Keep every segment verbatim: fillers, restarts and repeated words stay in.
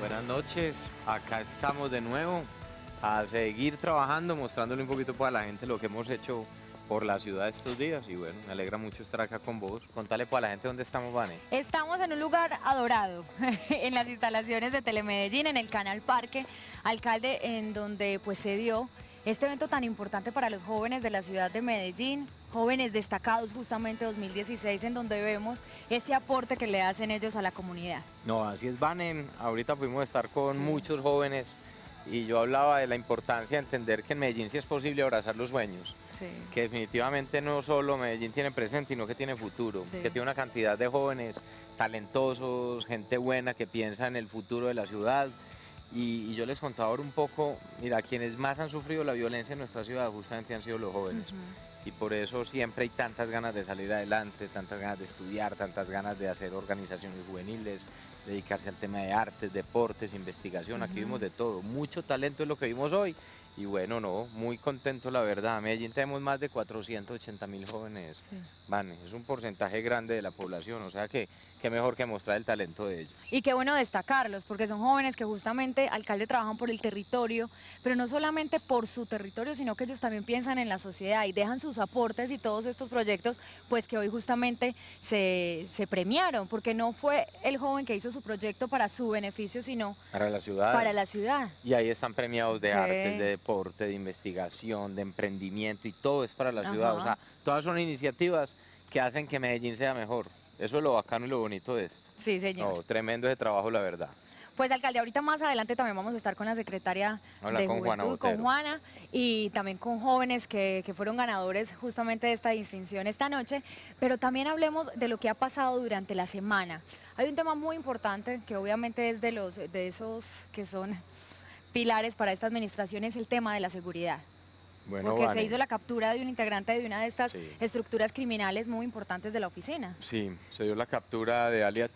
Buenas noches, acá estamos de nuevo a seguir trabajando, mostrándole un poquito para la gente lo que hemos hecho por la ciudad estos días y bueno, me alegra mucho estar acá con vos. Contale para la gente dónde estamos, Vane. Estamos en un lugar adorado, en las instalaciones de Telemedellín, en el Canal Parque, alcalde, en donde pues se dio este evento tan importante para los jóvenes de la ciudad de Medellín, jóvenes destacados justamente dos mil dieciséis, en donde vemos ese aporte que le hacen ellos a la comunidad. No, así es, Vane, ahorita pudimos estar con Sí. muchos jóvenes y yo hablaba de la importancia de entender que en Medellín sí es posible abrazar los sueños. Sí. Que definitivamente no solo Medellín tiene presente, sino que tiene futuro, Sí. que tiene una cantidad de jóvenes talentosos, gente buena que piensa en el futuro de la ciudad. Y, y yo les contaba ahora un poco, mira, quienes más han sufrido la violencia en nuestra ciudad justamente han sido los jóvenes. Uh-huh. Y por eso siempre hay tantas ganas de salir adelante, tantas ganas de estudiar, tantas ganas de hacer organizaciones juveniles, dedicarse al tema de artes, deportes, investigación. Aquí Uh-huh. vimos de todo, mucho talento es lo que vimos hoy. Y bueno, no, muy contento la verdad. En Medellín tenemos más de cuatrocientos ochenta mil jóvenes, Sí. Vane, es un porcentaje grande de la población, o sea que qué mejor que mostrar el talento de ellos. Y qué bueno destacarlos, porque son jóvenes que justamente, alcalde, trabajan por el territorio, pero no solamente por su territorio, sino que ellos también piensan en la sociedad y dejan sus aportes y todos estos proyectos, pues que hoy justamente se, se premiaron, porque no fue el joven que hizo su proyecto para su beneficio, sino Para la ciudad. para la ciudad. Y ahí están premiados de Sí. artes, de deporte, de investigación, de emprendimiento y todo es para la ciudad. Ajá. O sea, todas son iniciativas que hacen que Medellín sea mejor. Eso es lo bacano y lo bonito de esto. Sí, señor. No, tremendo ese trabajo, la verdad. Pues, alcalde, ahorita más adelante también vamos a estar con la secretaria Habla de con Juana Juventud, con Botero. Juana, y también con jóvenes que, que fueron ganadores justamente de esta distinción esta noche, pero también hablemos de lo que ha pasado durante la semana. Hay un tema muy importante que obviamente es de, los, de esos que son pilares para esta administración, es el tema de la seguridad. Bueno, Porque Vane, se hizo la captura de un integrante de una de estas Sí. estructuras criminales muy importantes de la oficina. Sí, se dio la captura de alias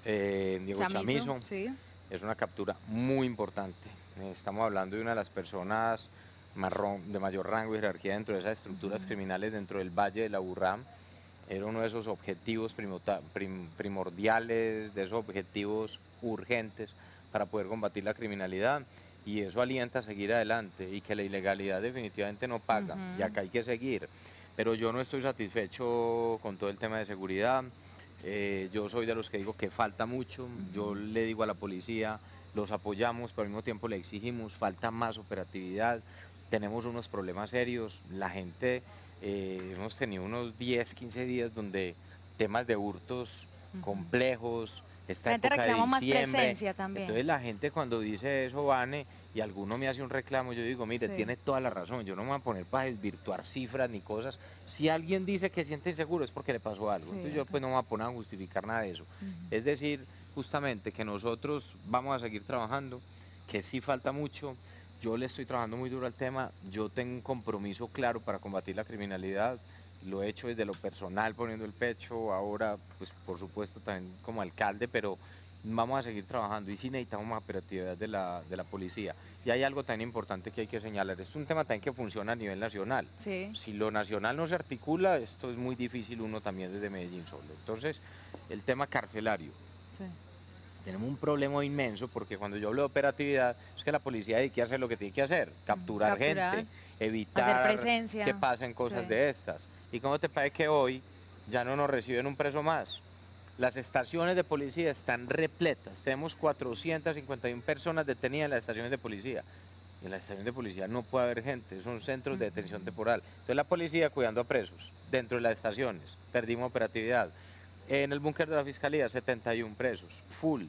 eh, Diego Chamizo, Chamizo. sí. Es una captura muy importante. Eh, Estamos hablando de una de las personas marrón, de mayor rango y jerarquía dentro de esas estructuras Ujú. criminales dentro del Valle de la Aburrá. Era uno de esos objetivos primota- prim- primordiales, de esos objetivos urgentes para poder combatir la criminalidad. Y eso alienta a seguir adelante y que la ilegalidad definitivamente no paga. Ujú. Y acá hay que seguir. Pero yo no estoy satisfecho con todo el tema de seguridad. Eh, yo soy de los que digo que falta mucho. Yo le digo a la policía, los apoyamos, pero al mismo tiempo le exigimos, falta más operatividad. Tenemos unos problemas serios. La gente, eh, hemos tenido unos diez, quince días donde temas de hurtos Ujú. complejos, esta La gente época de reclama más diciembre. presencia también. Entonces la gente cuando dice eso, Vane, y alguno me hace un reclamo, yo digo, mire, Sí. tiene toda la razón, yo no me voy a poner para desvirtuar cifras ni cosas. Si alguien dice que siente inseguro es porque le pasó algo, Sí, entonces yo acá. pues no me voy a poner a justificar nada de eso. Ujú. Es decir, justamente que nosotros vamos a seguir trabajando, que sí falta mucho. Yo le estoy trabajando muy duro al tema, yo tengo un compromiso claro para combatir la criminalidad, lo he hecho desde lo personal poniendo el pecho, ahora pues por supuesto también como alcalde, pero vamos a seguir trabajando y sí necesitamos más operatividad de la, de la policía. Y hay algo tan importante que hay que señalar, esto es un tema también que funciona a nivel nacional. Sí. Si lo nacional no se articula, esto es muy difícil uno también desde Medellín solo. Entonces, el tema carcelario. Sí. Tenemos un problema inmenso porque cuando yo hablo de operatividad es que la policía hay que hacer lo que tiene que hacer, capturar, Capturar, gente, evitar presencia. que pasen cosas Sí. de estas. ¿Y cómo te parece que hoy ya no nos reciben un preso más? Las estaciones de policía están repletas, tenemos cuatrocientas cincuenta y una personas detenidas en las estaciones de policía. Y en las estaciones de policía no puede haber gente, son centros de detención temporal. Entonces la policía cuidando a presos dentro de las estaciones, perdimos operatividad. En el búnker de la Fiscalía, setenta y uno presos, full.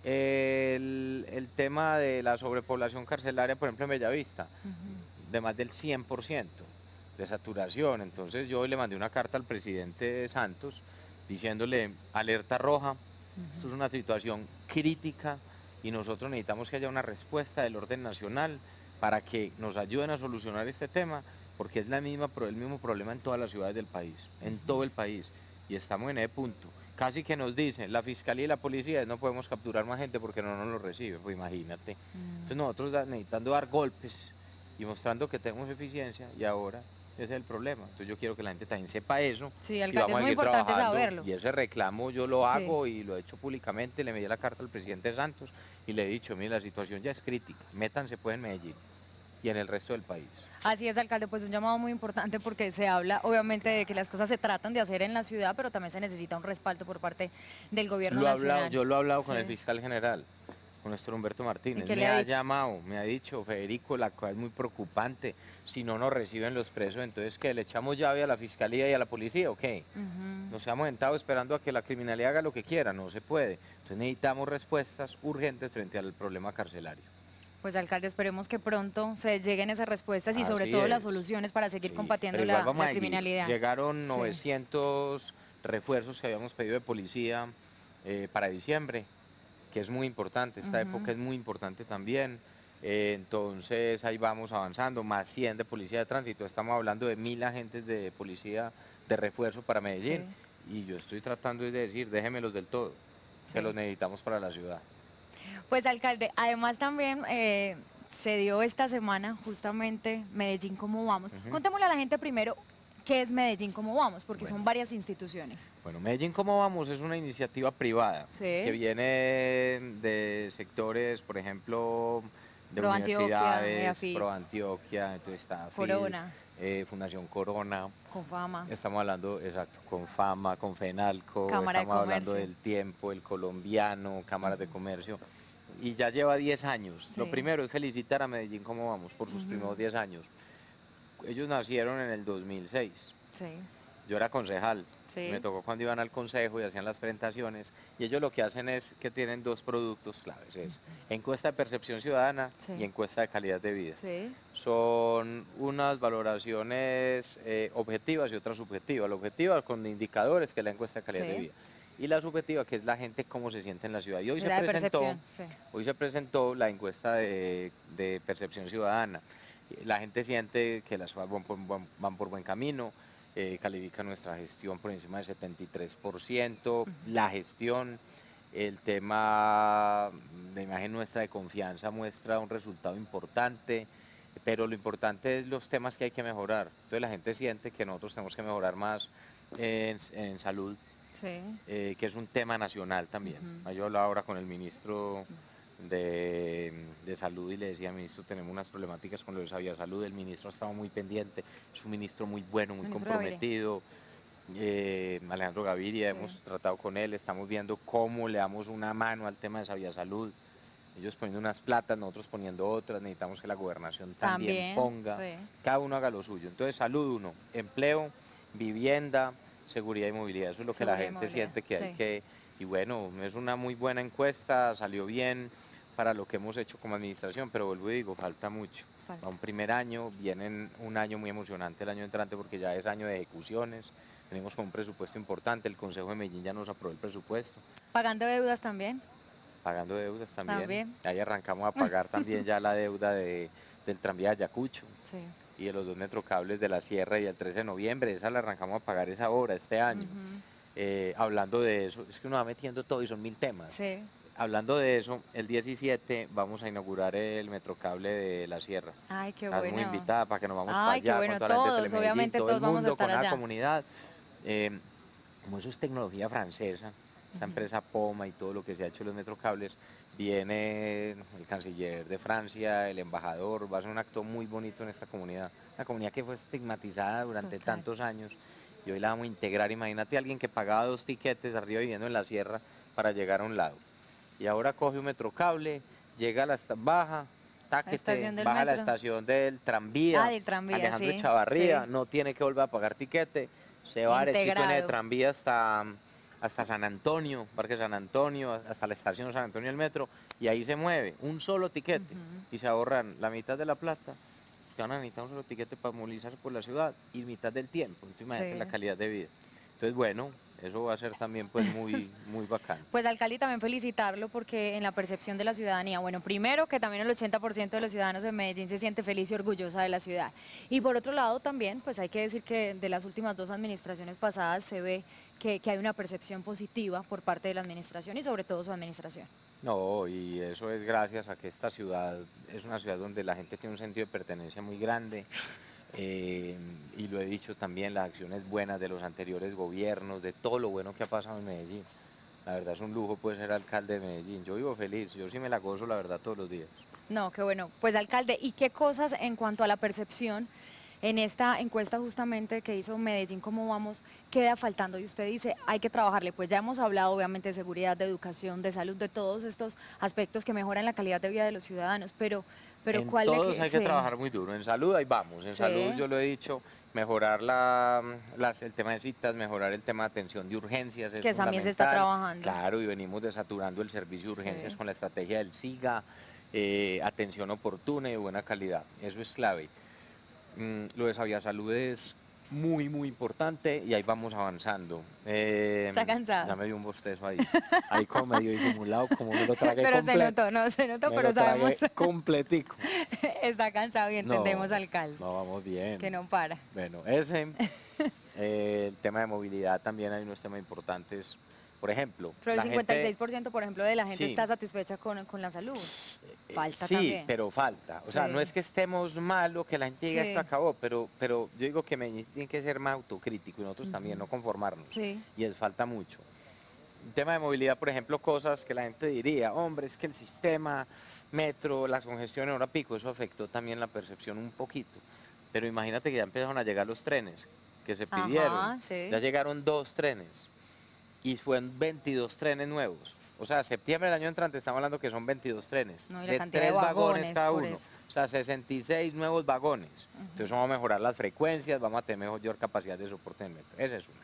El, el tema de la sobrepoblación carcelaria, por ejemplo, en Bellavista, Ujú. de más del cien por ciento de saturación. Entonces yo hoy le mandé una carta al presidente Santos diciéndole alerta roja, esto es una situación crítica y nosotros necesitamos que haya una respuesta del orden nacional para que nos ayuden a solucionar este tema, porque es la misma, el mismo problema en todas las ciudades del país, en todo el país. Y estamos en ese punto. Casi que nos dicen, la fiscalía y la policía, no podemos capturar más gente porque no nos lo reciben, pues imagínate. Mm. Entonces nosotros da- necesitando dar golpes y mostrando que tenemos eficiencia y ahora Ese es el problema. Entonces yo quiero que la gente también sepa eso Sí, y alcalde, vamos es a muy seguir importante trabajando. saberlo. Y ese reclamo yo lo Sí. hago y lo he hecho públicamente. Le envié la carta al presidente Santos y le he dicho, mire, la situación ya es crítica, métanse pues en Medellín y en el resto del país. Así es, alcalde, pues un llamado muy importante porque se habla obviamente de que las cosas se tratan de hacer en la ciudad, pero también se necesita un respaldo por parte del gobierno Lo he hablado, nacional. yo lo he hablado con Sí. el fiscal general, con nuestro Humberto ¿Y Martínez. qué le Me ha ha dicho? llamado, me ha dicho, Federico, la cosa es muy preocupante. Si no nos reciben los presos, entonces ¿qué? ¿Le echamos llave a la fiscalía y a la policía o qué? Ujú. Nos hemos sentado esperando a que la criminalidad haga lo que quiera, no se puede. Entonces necesitamos respuestas urgentes frente al problema carcelario. Pues alcalde, esperemos que pronto se lleguen esas respuestas y sobre Así todo las es. soluciones para seguir Sí, combatiendo pero igual la, vamos la a seguir. criminalidad. Llegaron Sí. novecientos refuerzos que habíamos pedido de policía eh, para diciembre, que es muy importante, esta Ujú. época es muy importante también. Eh, entonces ahí vamos avanzando, más cien de policía de tránsito, estamos hablando de mil agentes de policía de refuerzo para Medellín. Sí. Y yo estoy tratando de decir, déjenmelos del todo, que Sí. los necesitamos para la ciudad. Pues alcalde, además también eh, se dio esta semana justamente Medellín ¿Cómo Vamos? Ujú. Contémosle a la gente primero qué es Medellín ¿Cómo Vamos? Porque Bueno. son varias instituciones. Bueno, Medellín ¿Cómo Vamos? Es una iniciativa privada Sí. que viene de sectores, por ejemplo, de Pro Antioquia, universidades, EAFIT, Pro Antioquia, entonces está AFIT, Corona, eh, Fundación Corona, Confama, estamos hablando, exacto, con Fama, con FENALCO, Cámara de estamos hablando Comercio. del Tiempo, el Colombiano, Cámaras de Comercio, y ya lleva diez años. Sí. Lo primero es felicitar a Medellín ¿Cómo Vamos? Por sus Ujú. primeros diez años. Ellos nacieron en el dos mil seis. Sí. Yo era concejal, Sí. me tocó cuando iban al consejo y hacían las presentaciones, y ellos lo que hacen es que tienen dos productos claves, es encuesta de percepción ciudadana Sí. y encuesta de calidad de vida. Sí. Son unas valoraciones eh, objetivas y otras subjetivas. La objetiva con indicadores, que es la encuesta de calidad Sí. de vida, y la subjetiva, que es la gente cómo se siente en la ciudad. Y hoy, se La de presentó, percepción. Sí. hoy se presentó la encuesta de, de percepción ciudadana. La gente siente que las cosas van por, van- van por buen camino, eh, califica nuestra gestión por encima del setenta y tres por ciento, Ujú. la gestión, el tema de imagen nuestra de confianza muestra un resultado importante, pero lo importante es los temas que hay que mejorar. Entonces la gente siente que nosotros tenemos que mejorar más en, en salud, Sí. eh, que es un tema nacional también. Ujú. Yo hablaba ahora con el ministro de, de Salud y le decía, ministro, tenemos unas problemáticas con lo de Sabia Salud. El ministro ha estado muy pendiente, es un ministro muy bueno, muy Ministro Gaviria. comprometido. Eh, Alejandro Gaviria, Sí. hemos tratado con él, estamos viendo cómo le damos una mano al tema de Sabia Salud. Ellos poniendo unas platas, nosotros poniendo otras, necesitamos que la gobernación también, También. ponga, Sí. cada uno haga lo suyo. Entonces, salud uno, empleo, vivienda, seguridad y movilidad, eso es lo que la Seguridad y gente movilidad, siente que hay sí. que, y bueno, es una muy buena encuesta, salió bien para lo que hemos hecho como administración, pero vuelvo y digo, falta mucho. Falta. Va un primer año, viene un año muy emocionante el año entrante porque ya es año de ejecuciones, venimos con un presupuesto importante, el Consejo de Medellín ya nos aprobó el presupuesto, Pagando deudas también. pagando deudas también. También. Ahí arrancamos a pagar también ya la deuda de, del tranvía de Ayacucho Sí. y de los dos metrocables de la Sierra y el trece de noviembre, esa la arrancamos a pagar esa hora, este año. Ujú. Eh, hablando de eso, es que uno va metiendo todo y son mil temas. Sí. Hablando de eso, el diecisiete vamos a inaugurar el metrocable de la Sierra. Ay, qué Estás bueno. muy invitada para que nos vamos Ay, qué para allá bueno, con toda la gente de todos, Telemedellín, obviamente todo todos el vamos a mundo, estar con la allá. comunidad. Eh, como eso es tecnología francesa, esta Ujú. empresa Poma y todo lo que se ha hecho en los metrocables, viene el canciller de Francia, el embajador, va a ser un acto muy bonito en esta comunidad, una comunidad que fue estigmatizada durante Total. tantos años y hoy la vamos a integrar. Imagínate a alguien que pagaba dos tiquetes arriba viviendo en la sierra para llegar a un lado y ahora coge un metrocable, llega a la esta- baja, táquete, estación del baja a la metro. estación del tranvía, Ah, del tranvía, Alejandro sí, Echavarría, sí. no tiene que volver a pagar tiquete, se va derechito en el Integrado. tranvía hasta, hasta San Antonio, Parque San Antonio, hasta la estación San Antonio del metro, y ahí se mueve, un solo tiquete, Ujú. y se ahorran la mitad de la plata, que van a necesitar un solo tiquete para movilizarse por la ciudad, y mitad del tiempo, entonces imagínate Sí. la calidad de vida. Entonces, bueno, eso va a ser también pues muy, muy bacán. Pues alcalde, también felicitarlo porque en la percepción de la ciudadanía, bueno, primero que también el ochenta por ciento de los ciudadanos de Medellín se siente feliz y orgullosa de la ciudad. Y por otro lado también, pues hay que decir que de las últimas dos administraciones pasadas se ve que, que hay una percepción positiva por parte de la administración y sobre todo su administración. No, y eso es gracias a que esta ciudad es una ciudad donde la gente tiene un sentido de pertenencia muy grande, eh, y lo he dicho también, las acciones buenas de los anteriores gobiernos, de todo lo bueno que ha pasado en Medellín. La verdad es un lujo pues ser alcalde de Medellín. Yo vivo feliz, yo sí me la gozo la verdad todos los días. No, qué bueno. Pues alcalde, ¿y qué cosas en cuanto a la percepción en esta encuesta justamente que hizo Medellín, cómo vamos, queda faltando? Y usted dice, hay que trabajarle. Pues ya hemos hablado obviamente de seguridad, de educación, de salud, de todos estos aspectos que mejoran la calidad de vida de los ciudadanos, pero, pero En ¿cuál le todos que hay que sí, trabajar muy duro. En salud ahí vamos. En salud sí, yo lo he dicho, mejorar la, las- el tema de citas, mejorar el tema de atención de urgencias es que también se está fundamental. trabajando? Claro, y venimos desaturando el servicio de urgencias Sí. con la estrategia del SIGA, eh, atención oportuna y de buena calidad. Eso es clave. Mm, lo de Sabia Salud es muy, muy importante y ahí vamos avanzando. Eh, ¿Está cansado? ya me dio un bostezo ahí, ahí como medio disimulado, como me lo tragué Pero se completo. notó, no, se notó, Me pero lo sabemos, tragué completico. está cansado y entendemos, No, alcalde, no vamos bien. que no para. Bueno, ese, eh, el tema de movilidad también hay unos temas importantes. Por ejemplo, Pero el la cincuenta y gente, seis por ciento, por ejemplo, de la gente sí, está satisfecha con, con la salud. eh, Falta sí, también. pero falta. O sea, no Sí, es que estemos mal o que la gente diga esto sí, acabó, pero, pero yo digo que Medellín tiene que ser más autocrítico y nosotros también, ujú, no conformarnos. sí, Y es falta mucho. Un tema de movilidad, por ejemplo, cosas que la gente diría, hombre, es que el sistema, metro, la congestión en hora pico, eso afectó también la percepción un poquito. Pero imagínate que ya empezaron a llegar los trenes que se pidieron. ajá, Ya sí. llegaron dos trenes y fueron veintidós trenes nuevos. O sea, septiembre del año entrante estamos hablando que son veintidós trenes, No, y la de cantidad de tres vagones vagones cada por uno. eso. O sea, sesenta y seis nuevos vagones. Entonces Ujú, vamos a mejorar las frecuencias, vamos a tener mejor capacidad de soporte en el metro. Esa es una.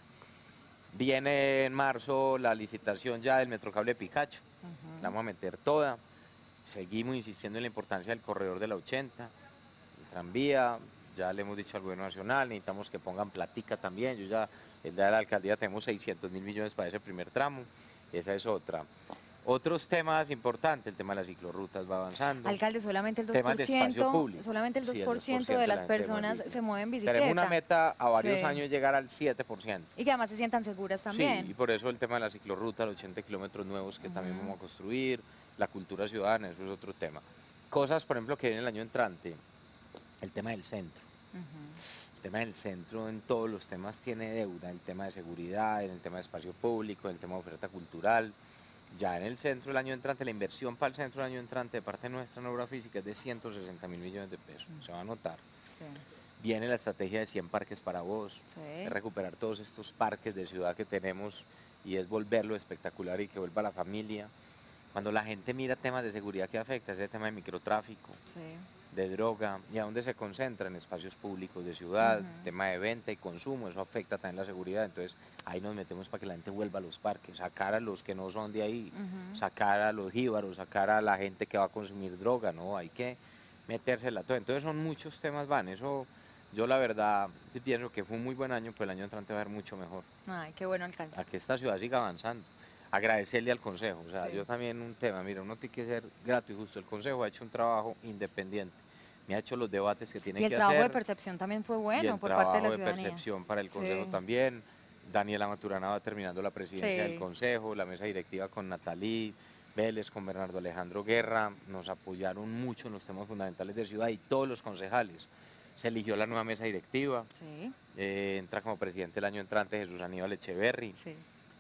Viene en marzo la licitación ya del Metrocable Picacho, la ujú. vamos a meter toda. Seguimos insistiendo en la importancia del corredor de la ochenta, el tranvía, ya le hemos dicho al gobierno nacional, necesitamos que pongan platica también. Yo ya, el de la alcaldía tenemos seiscientos mil millones para ese primer tramo, esa es otra. Otros temas importantes, el tema de las ciclorrutas va avanzando, Alcalde, solamente el dos por temas de espacio ciento, público. solamente el dos Sí, el por dos por ciento ciento de de la las gente de personas Movility. se mueven en Tenemos una bicicleta. meta a varios Sí. años llegar al siete por ciento. Y que además se sientan seguras Sí, también. y por eso el tema de la ciclorruta, los ochenta kilómetros nuevos que también Ujú. vamos a construir, la cultura ciudadana, eso es otro tema. Cosas, por ejemplo, que viene el año entrante, el tema del centro. Ujú. El tema del centro en todos los temas tiene deuda, el tema de seguridad, en el tema de espacio público, el tema de oferta cultural. Ya en el centro el año entrante, la inversión para el centro el año entrante de parte nuestra en obra física es de ciento sesenta mil millones de pesos, se va a notar. Sí, Viene la estrategia de cien parques para vos, sí. es recuperar todos estos parques de ciudad que tenemos y es volverlo espectacular y que vuelva la familia. Cuando la gente mira temas de seguridad que afecta, ese tema de microtráfico, Sí. de droga, y a dónde se concentra en espacios públicos de ciudad, Ujú. tema de venta y consumo, eso afecta también la seguridad, entonces ahí nos metemos para que la gente vuelva a los parques, sacar a los que no son de ahí, Ujú. sacar a los jíbaros, sacar a la gente que va a consumir droga, ¿no? Hay que metérsela todo, entonces son muchos temas van, eso yo la verdad sí pienso que fue un muy buen año, pero el año entrante va a ser mucho mejor, Ay, qué bueno, alcalde. a que esta ciudad siga avanzando. Agradecerle al Consejo, o sea, Sí. yo también un tema, mira, uno tiene que ser grato y justo, el Consejo ha hecho un trabajo independiente, me ha hecho los debates que tiene Y el que trabajo de hacer percepción también fue y bueno el por parte de trabajo la de ciudadanía. percepción para el Consejo Sí, también. Daniela Maturana va terminando la presidencia del sí. Consejo, la mesa directiva con Natalí Vélez, con Bernardo Alejandro Guerra, nos apoyaron mucho en los temas fundamentales de ciudad y todos los concejales. Se eligió la nueva mesa directiva, Sí, eh, entra como presidente el año entrante Jesús Aníbal Echeverry, sí.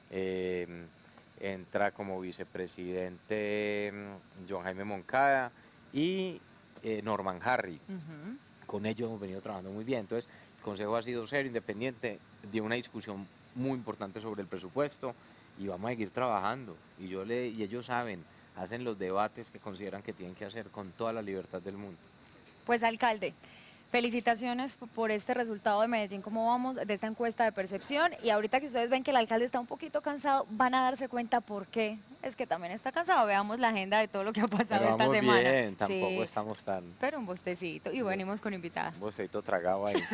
eh, entra como vicepresidente mm, John Jaime Moncada y eh, Norman Harry. Ujú. Con ellos hemos venido trabajando muy bien. Entonces, el Consejo ha sido serio, independiente, dio una discusión muy importante sobre el presupuesto y vamos a seguir trabajando. Y, yo le, y ellos saben, hacen los debates que consideran que tienen que hacer con toda la libertad del mundo. Pues alcalde, felicitaciones p- por este resultado de Medellín, cómo vamos, de esta encuesta de percepción. Y ahorita que ustedes ven que el alcalde está un poquito cansado, van a darse cuenta por qué. Es que también está cansado. Veamos la agenda de todo lo que ha pasado Pero esta vamos semana. bien, tampoco Sí, estamos tan... pero un bostecito y Bu- venimos con invitada. Un bocetito tragado ahí.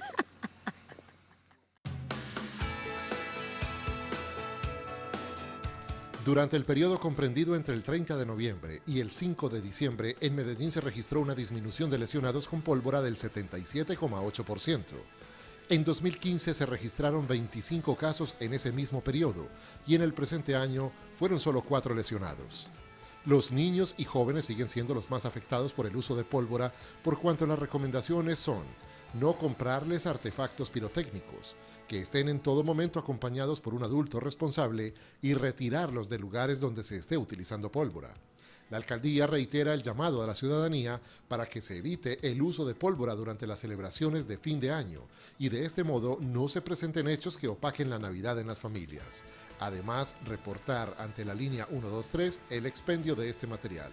Durante el periodo comprendido entre el treinta de noviembre y el cinco de diciembre, en Medellín se registró una disminución de lesionados con pólvora del setenta y siete coma ocho por ciento. En dos mil quince se registraron veinticinco casos en ese mismo periodo y en el presente año fueron solo cuatro lesionados. Los niños y jóvenes siguen siendo los más afectados por el uso de pólvora, por cuanto las recomendaciones son no comprarles artefactos pirotécnicos, que estén en todo momento acompañados por un adulto responsable y retirarlos de lugares donde se esté utilizando pólvora. La alcaldía reitera el llamado a la ciudadanía para que se evite el uso de pólvora durante las celebraciones de fin de año y de este modo no se presenten hechos que opaquen la Navidad en las familias. Además, reportar ante la línea ciento veintitrés el expendio de este material.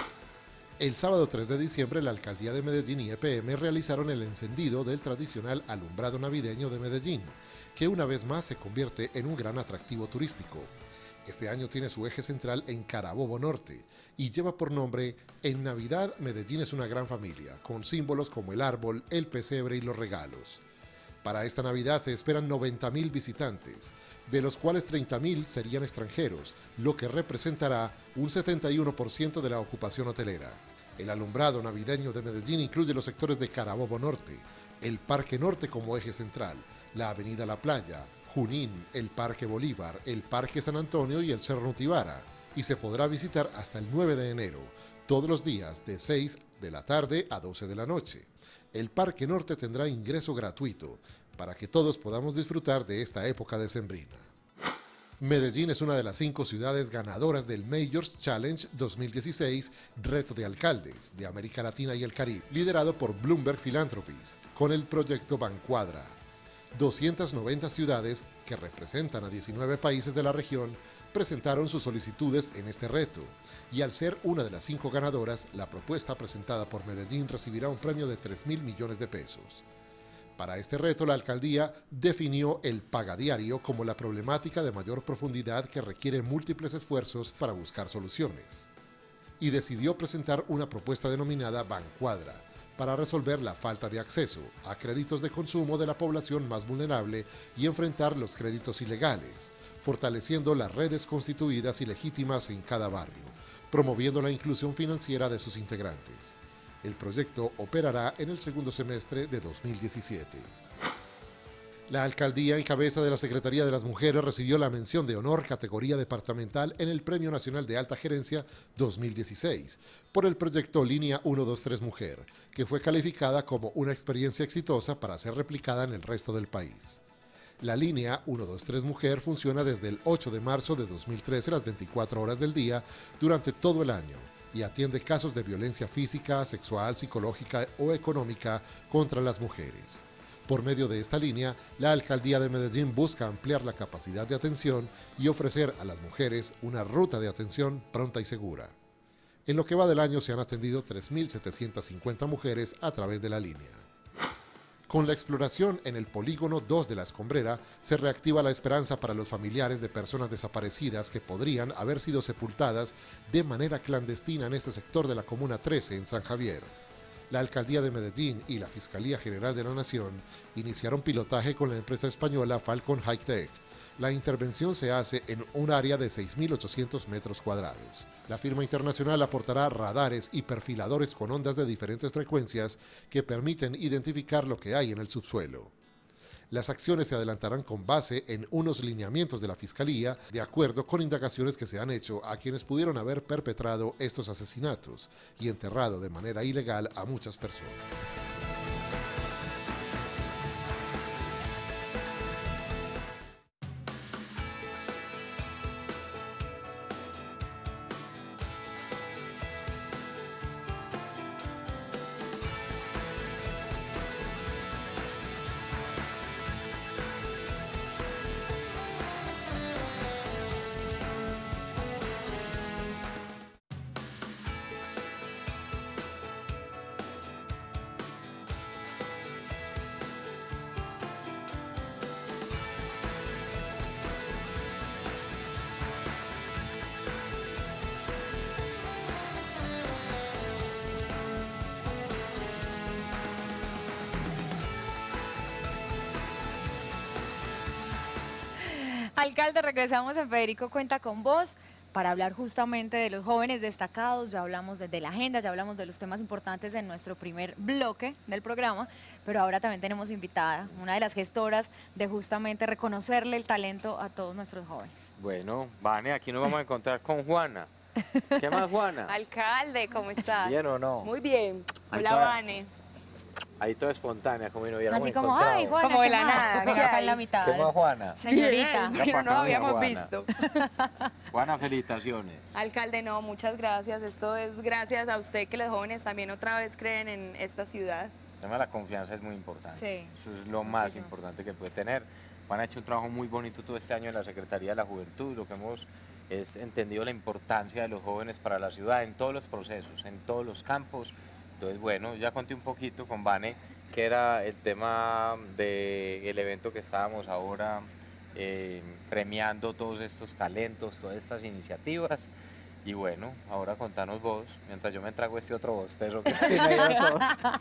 El sábado tres de diciembre, la Alcaldía de Medellín y E P M realizaron el encendido del tradicional alumbrado navideño de Medellín, que una vez más se convierte en un gran atractivo turístico. Este año tiene su eje central en Carabobo Norte y lleva por nombre En Navidad, Medellín es una gran familia, con símbolos como el árbol, el pesebre y los regalos. Para esta Navidad se esperan noventa mil visitantes, de los cuales treinta mil serían extranjeros, lo que representará un setenta y uno por ciento de la ocupación hotelera. El alumbrado navideño de Medellín incluye los sectores de Carabobo Norte, el Parque Norte como eje central, la Avenida La Playa, Junín, el Parque Bolívar, el Parque San Antonio y el Cerro Nutibara, y se podrá visitar hasta el nueve de enero, todos los días de seis de la tarde a doce de la noche. El Parque Norte tendrá ingreso gratuito para que todos podamos disfrutar de esta época decembrina. Medellín es una de las cinco ciudades ganadoras del Mayor's Challenge dos mil dieciséis, Reto de Alcaldes, de América Latina y el Caribe, liderado por Bloomberg Philanthropies, con el proyecto Bancuadra. doscientas noventa ciudades, que representan a diecinueve países de la región, presentaron sus solicitudes en este reto, y al ser una de las cinco ganadoras, la propuesta presentada por Medellín recibirá un premio de tres mil millones de pesos. Para este reto, la alcaldía definió el pagadiario como la problemática de mayor profundidad que requiere múltiples esfuerzos para buscar soluciones. Y decidió presentar una propuesta denominada Bancuadra, para resolver la falta de acceso a créditos de consumo de la población más vulnerable y enfrentar los créditos ilegales, fortaleciendo las redes constituidas y legítimas en cada barrio, promoviendo la inclusión financiera de sus integrantes. El proyecto operará en el segundo semestre de dos mil diecisiete. La alcaldía en cabeza de la Secretaría de las Mujeres recibió la mención de honor categoría departamental en el Premio Nacional de Alta Gerencia dos mil dieciséis por el proyecto Línea ciento veintitrés Mujer, que fue calificada como una experiencia exitosa para ser replicada en el resto del país. La línea ciento veintitrés Mujer funciona desde el ocho de marzo de dos mil trece a las veinticuatro horas del día durante todo el año y atiende casos de violencia física, sexual, psicológica o económica contra las mujeres. Por medio de esta línea, la Alcaldía de Medellín busca ampliar la capacidad de atención y ofrecer a las mujeres una ruta de atención pronta y segura. En lo que va del año se han atendido tres mil setecientas cincuenta mujeres a través de la línea. Con la exploración en el polígono dos de La Escombrera, se reactiva la esperanza para los familiares de personas desaparecidas que podrían haber sido sepultadas de manera clandestina en este sector de la Comuna trece en San Javier. La Alcaldía de Medellín y la Fiscalía General de la Nación iniciaron pilotaje con la empresa española Falcon High Tech. La intervención se hace en un área de seis mil ochocientos metros cuadrados. La firma internacional aportará radares y perfiladores con ondas de diferentes frecuencias que permiten identificar lo que hay en el subsuelo. Las acciones se adelantarán con base en unos lineamientos de la Fiscalía, de acuerdo con indagaciones que se han hecho a quienes pudieron haber perpetrado estos asesinatos y enterrado de manera ilegal a muchas personas. Alcalde, regresamos en Federico Cuenta con Vos para hablar justamente de los jóvenes destacados. Ya hablamos de, de la agenda, ya hablamos de los temas importantes en nuestro primer bloque del programa, pero ahora también tenemos invitada, una de las gestoras de justamente reconocerle el talento a todos nuestros jóvenes. Bueno, Vane, aquí nos vamos a encontrar con Juana. ¿Qué más, Juana? Alcalde, ¿cómo estás? ¿Bien o no? Muy bien. Ahí Hola, está. Vane. ahí toda espontánea, como si no hubiéramos Así como, encontrado. ay, Juana, Como de ¿qué la más? nada, Venga ¿qué acá hay? en la mitad. ¿Qué más, Juana? Señorita. Bien, que no nos Juana, habíamos Juana. visto. Juana, felicitaciones. Alcalde, no, muchas gracias. Esto es gracias a usted que los jóvenes también otra vez creen en esta ciudad. El tema de la confianza es muy importante. Sí, Eso es lo más muchísimo. importante que puede tener. Juan ha hecho un trabajo muy bonito todo este año en la Secretaría de la Juventud. Lo que hemos es entendido la importancia de los jóvenes para la ciudad en todos los procesos, en todos los campos. Entonces, bueno, ya conté un poquito con Vane, que era el tema del evento que estábamos ahora eh, premiando todos estos talentos, todas estas iniciativas. Y bueno, ahora contanos vos, mientras yo me trago este otro bostezo que estoy medio todo.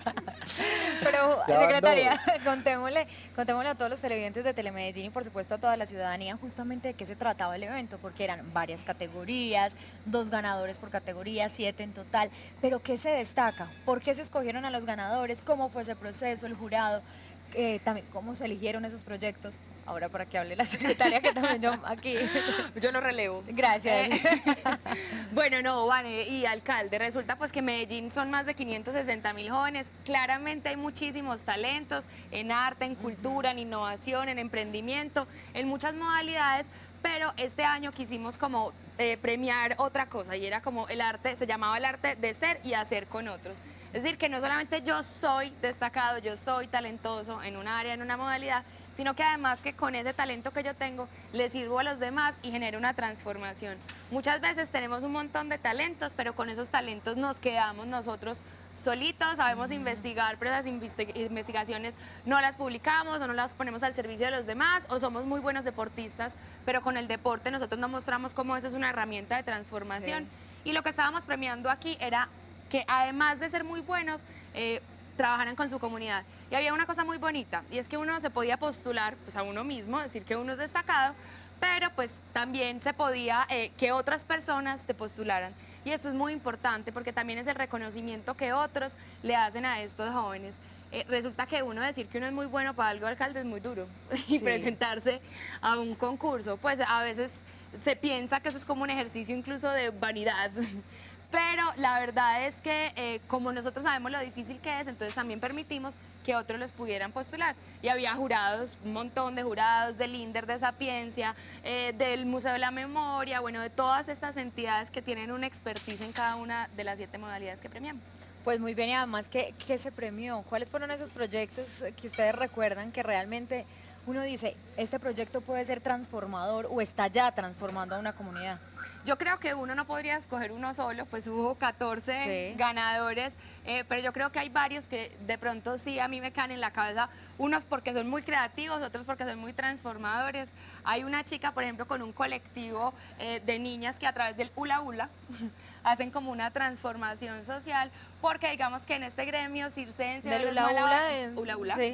Pero, Ya van secretaria, contémosle, contémosle a todos los televidentes de Telemedellín y por supuesto a toda la ciudadanía justamente de qué se trataba el evento, porque eran varias categorías, dos ganadores por categoría, siete en total. Pero ¿qué se destaca? ¿Por qué se escogieron a los ganadores? ¿Cómo fue ese proceso, el jurado? Eh, también cómo se eligieron esos proyectos. Ahora para que hable la secretaria, que también yo aquí. Yo lo relevo. Gracias. Eh, bueno, no, Vane y alcalde, resulta pues que Medellín son más de quinientos sesenta mil jóvenes. Claramente hay muchísimos talentos en arte, en cultura, en innovación, en emprendimiento, en muchas modalidades. Pero este año quisimos como eh, premiar otra cosa y era como el arte, se llamaba el arte de ser y hacer con otros. Es decir, que no solamente yo soy destacado, yo soy talentoso en un área, en una modalidad, sino que además que con ese talento que yo tengo, le sirvo a los demás y genero una transformación. Muchas veces tenemos un montón de talentos, pero con esos talentos nos quedamos nosotros solitos, sabemos investigar, pero esas investigaciones no las publicamos o no las ponemos al servicio de los demás, o somos muy buenos deportistas, pero con el deporte nosotros no mostramos cómo eso es una herramienta de transformación. Sí. Y lo que estábamos premiando aquí era que además de ser muy buenos, eh, trabajaran con su comunidad. Y había una cosa muy bonita, y es que uno se podía postular pues, a uno mismo, decir que uno es destacado, pero pues también se podía eh, que otras personas te postularan. Y esto es muy importante porque también es el reconocimiento que otros le hacen a estos jóvenes. Eh, resulta que uno decir que uno es muy bueno para algo, alcalde, es muy duro. Y sí. Presentarse a un concurso, pues a veces se piensa que eso es como un ejercicio incluso de vanidad. Pero la verdad es que eh, como nosotros sabemos lo difícil que es, entonces también permitimos que otros los pudieran postular. Y había jurados, un montón de jurados del INDER de Sapiencia, eh, del Museo de la Memoria, bueno, de todas estas entidades que tienen una expertise en cada una de las siete modalidades que premiamos. Pues muy bien, y además, ¿qué, qué se premió? ¿Cuáles fueron esos proyectos que ustedes recuerdan que realmente uno dice, este proyecto puede ser transformador o está ya transformando a una comunidad? Yo creo que uno no podría escoger uno solo, pues hubo catorce sí. ganadores, eh, pero yo creo que hay varios que de pronto sí a mí me caen en la cabeza, unos porque son muy creativos, otros porque son muy transformadores. Hay una chica, por ejemplo, con un colectivo eh, de niñas que a través del hula hula hacen como una transformación social, porque digamos que en este gremio circense, del de hula los hula, de... hula hula, sí.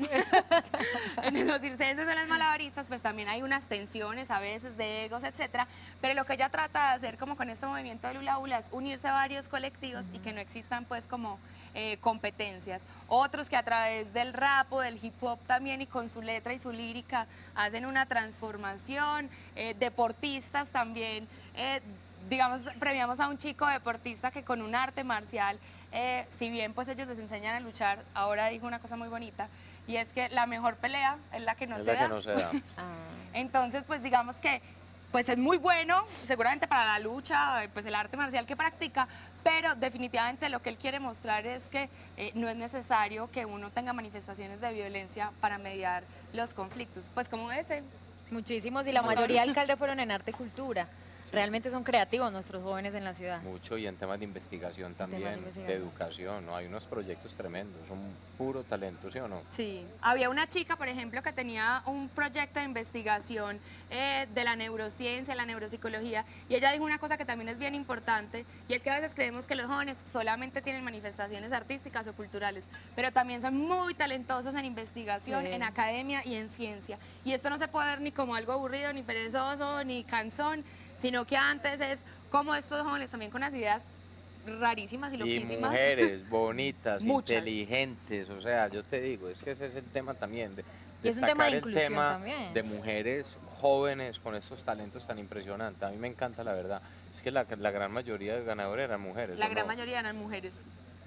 en los circenses de los malabaristas, pues también hay unas tensiones a veces de egos, etcétera, pero lo que ella trata de hacer como con este movimiento del hula hula es unirse a varios colectivos uh-huh. y que no existan pues como eh, competencias. Otros que a través del rap o del hip hop también y con su letra y su lírica hacen una transformación, eh, deportistas también, eh, digamos, premiamos a un chico deportista que con un arte marcial, eh, si bien pues ellos les enseñan a luchar, ahora dijo una cosa muy bonita, y es que la mejor pelea es la que no, es se, la da. que no se da. Entonces, pues digamos que pues es muy bueno, seguramente para la lucha, pues el arte marcial que practica, pero definitivamente lo que él quiere mostrar es que eh, no es necesario que uno tenga manifestaciones de violencia para mediar los conflictos, pues como ese. Muchísimos, y la mayoría de alcaldes fueron en arte y cultura. Sí. Realmente son creativos nuestros jóvenes en la ciudad. Mucho, y en temas de investigación también, de, investigación. de educación, ¿no? Hay unos proyectos tremendos, son puro talento, ¿sí o no? Sí. Había una chica, por ejemplo, que tenía un proyecto de investigación eh, de la neurociencia, la neuropsicología, y ella dijo una cosa que también es bien importante, y es que a veces creemos que los jóvenes solamente tienen manifestaciones artísticas o culturales, pero también son muy talentosos en investigación, sí. en academia y en ciencia. Y esto no se puede ver ni como algo aburrido, ni perezoso, ni cansón, sino que antes es como estos jóvenes también con las ideas rarísimas y loquísimas. Y mujeres bonitas, inteligentes, o sea, yo te digo, es que ese es el tema también, de, y es un tema de inclusión tema también. De mujeres jóvenes con estos talentos tan impresionantes. A mí me encanta la verdad, es que la, la gran mayoría de ganadores eran mujeres. La gran no? mayoría eran mujeres.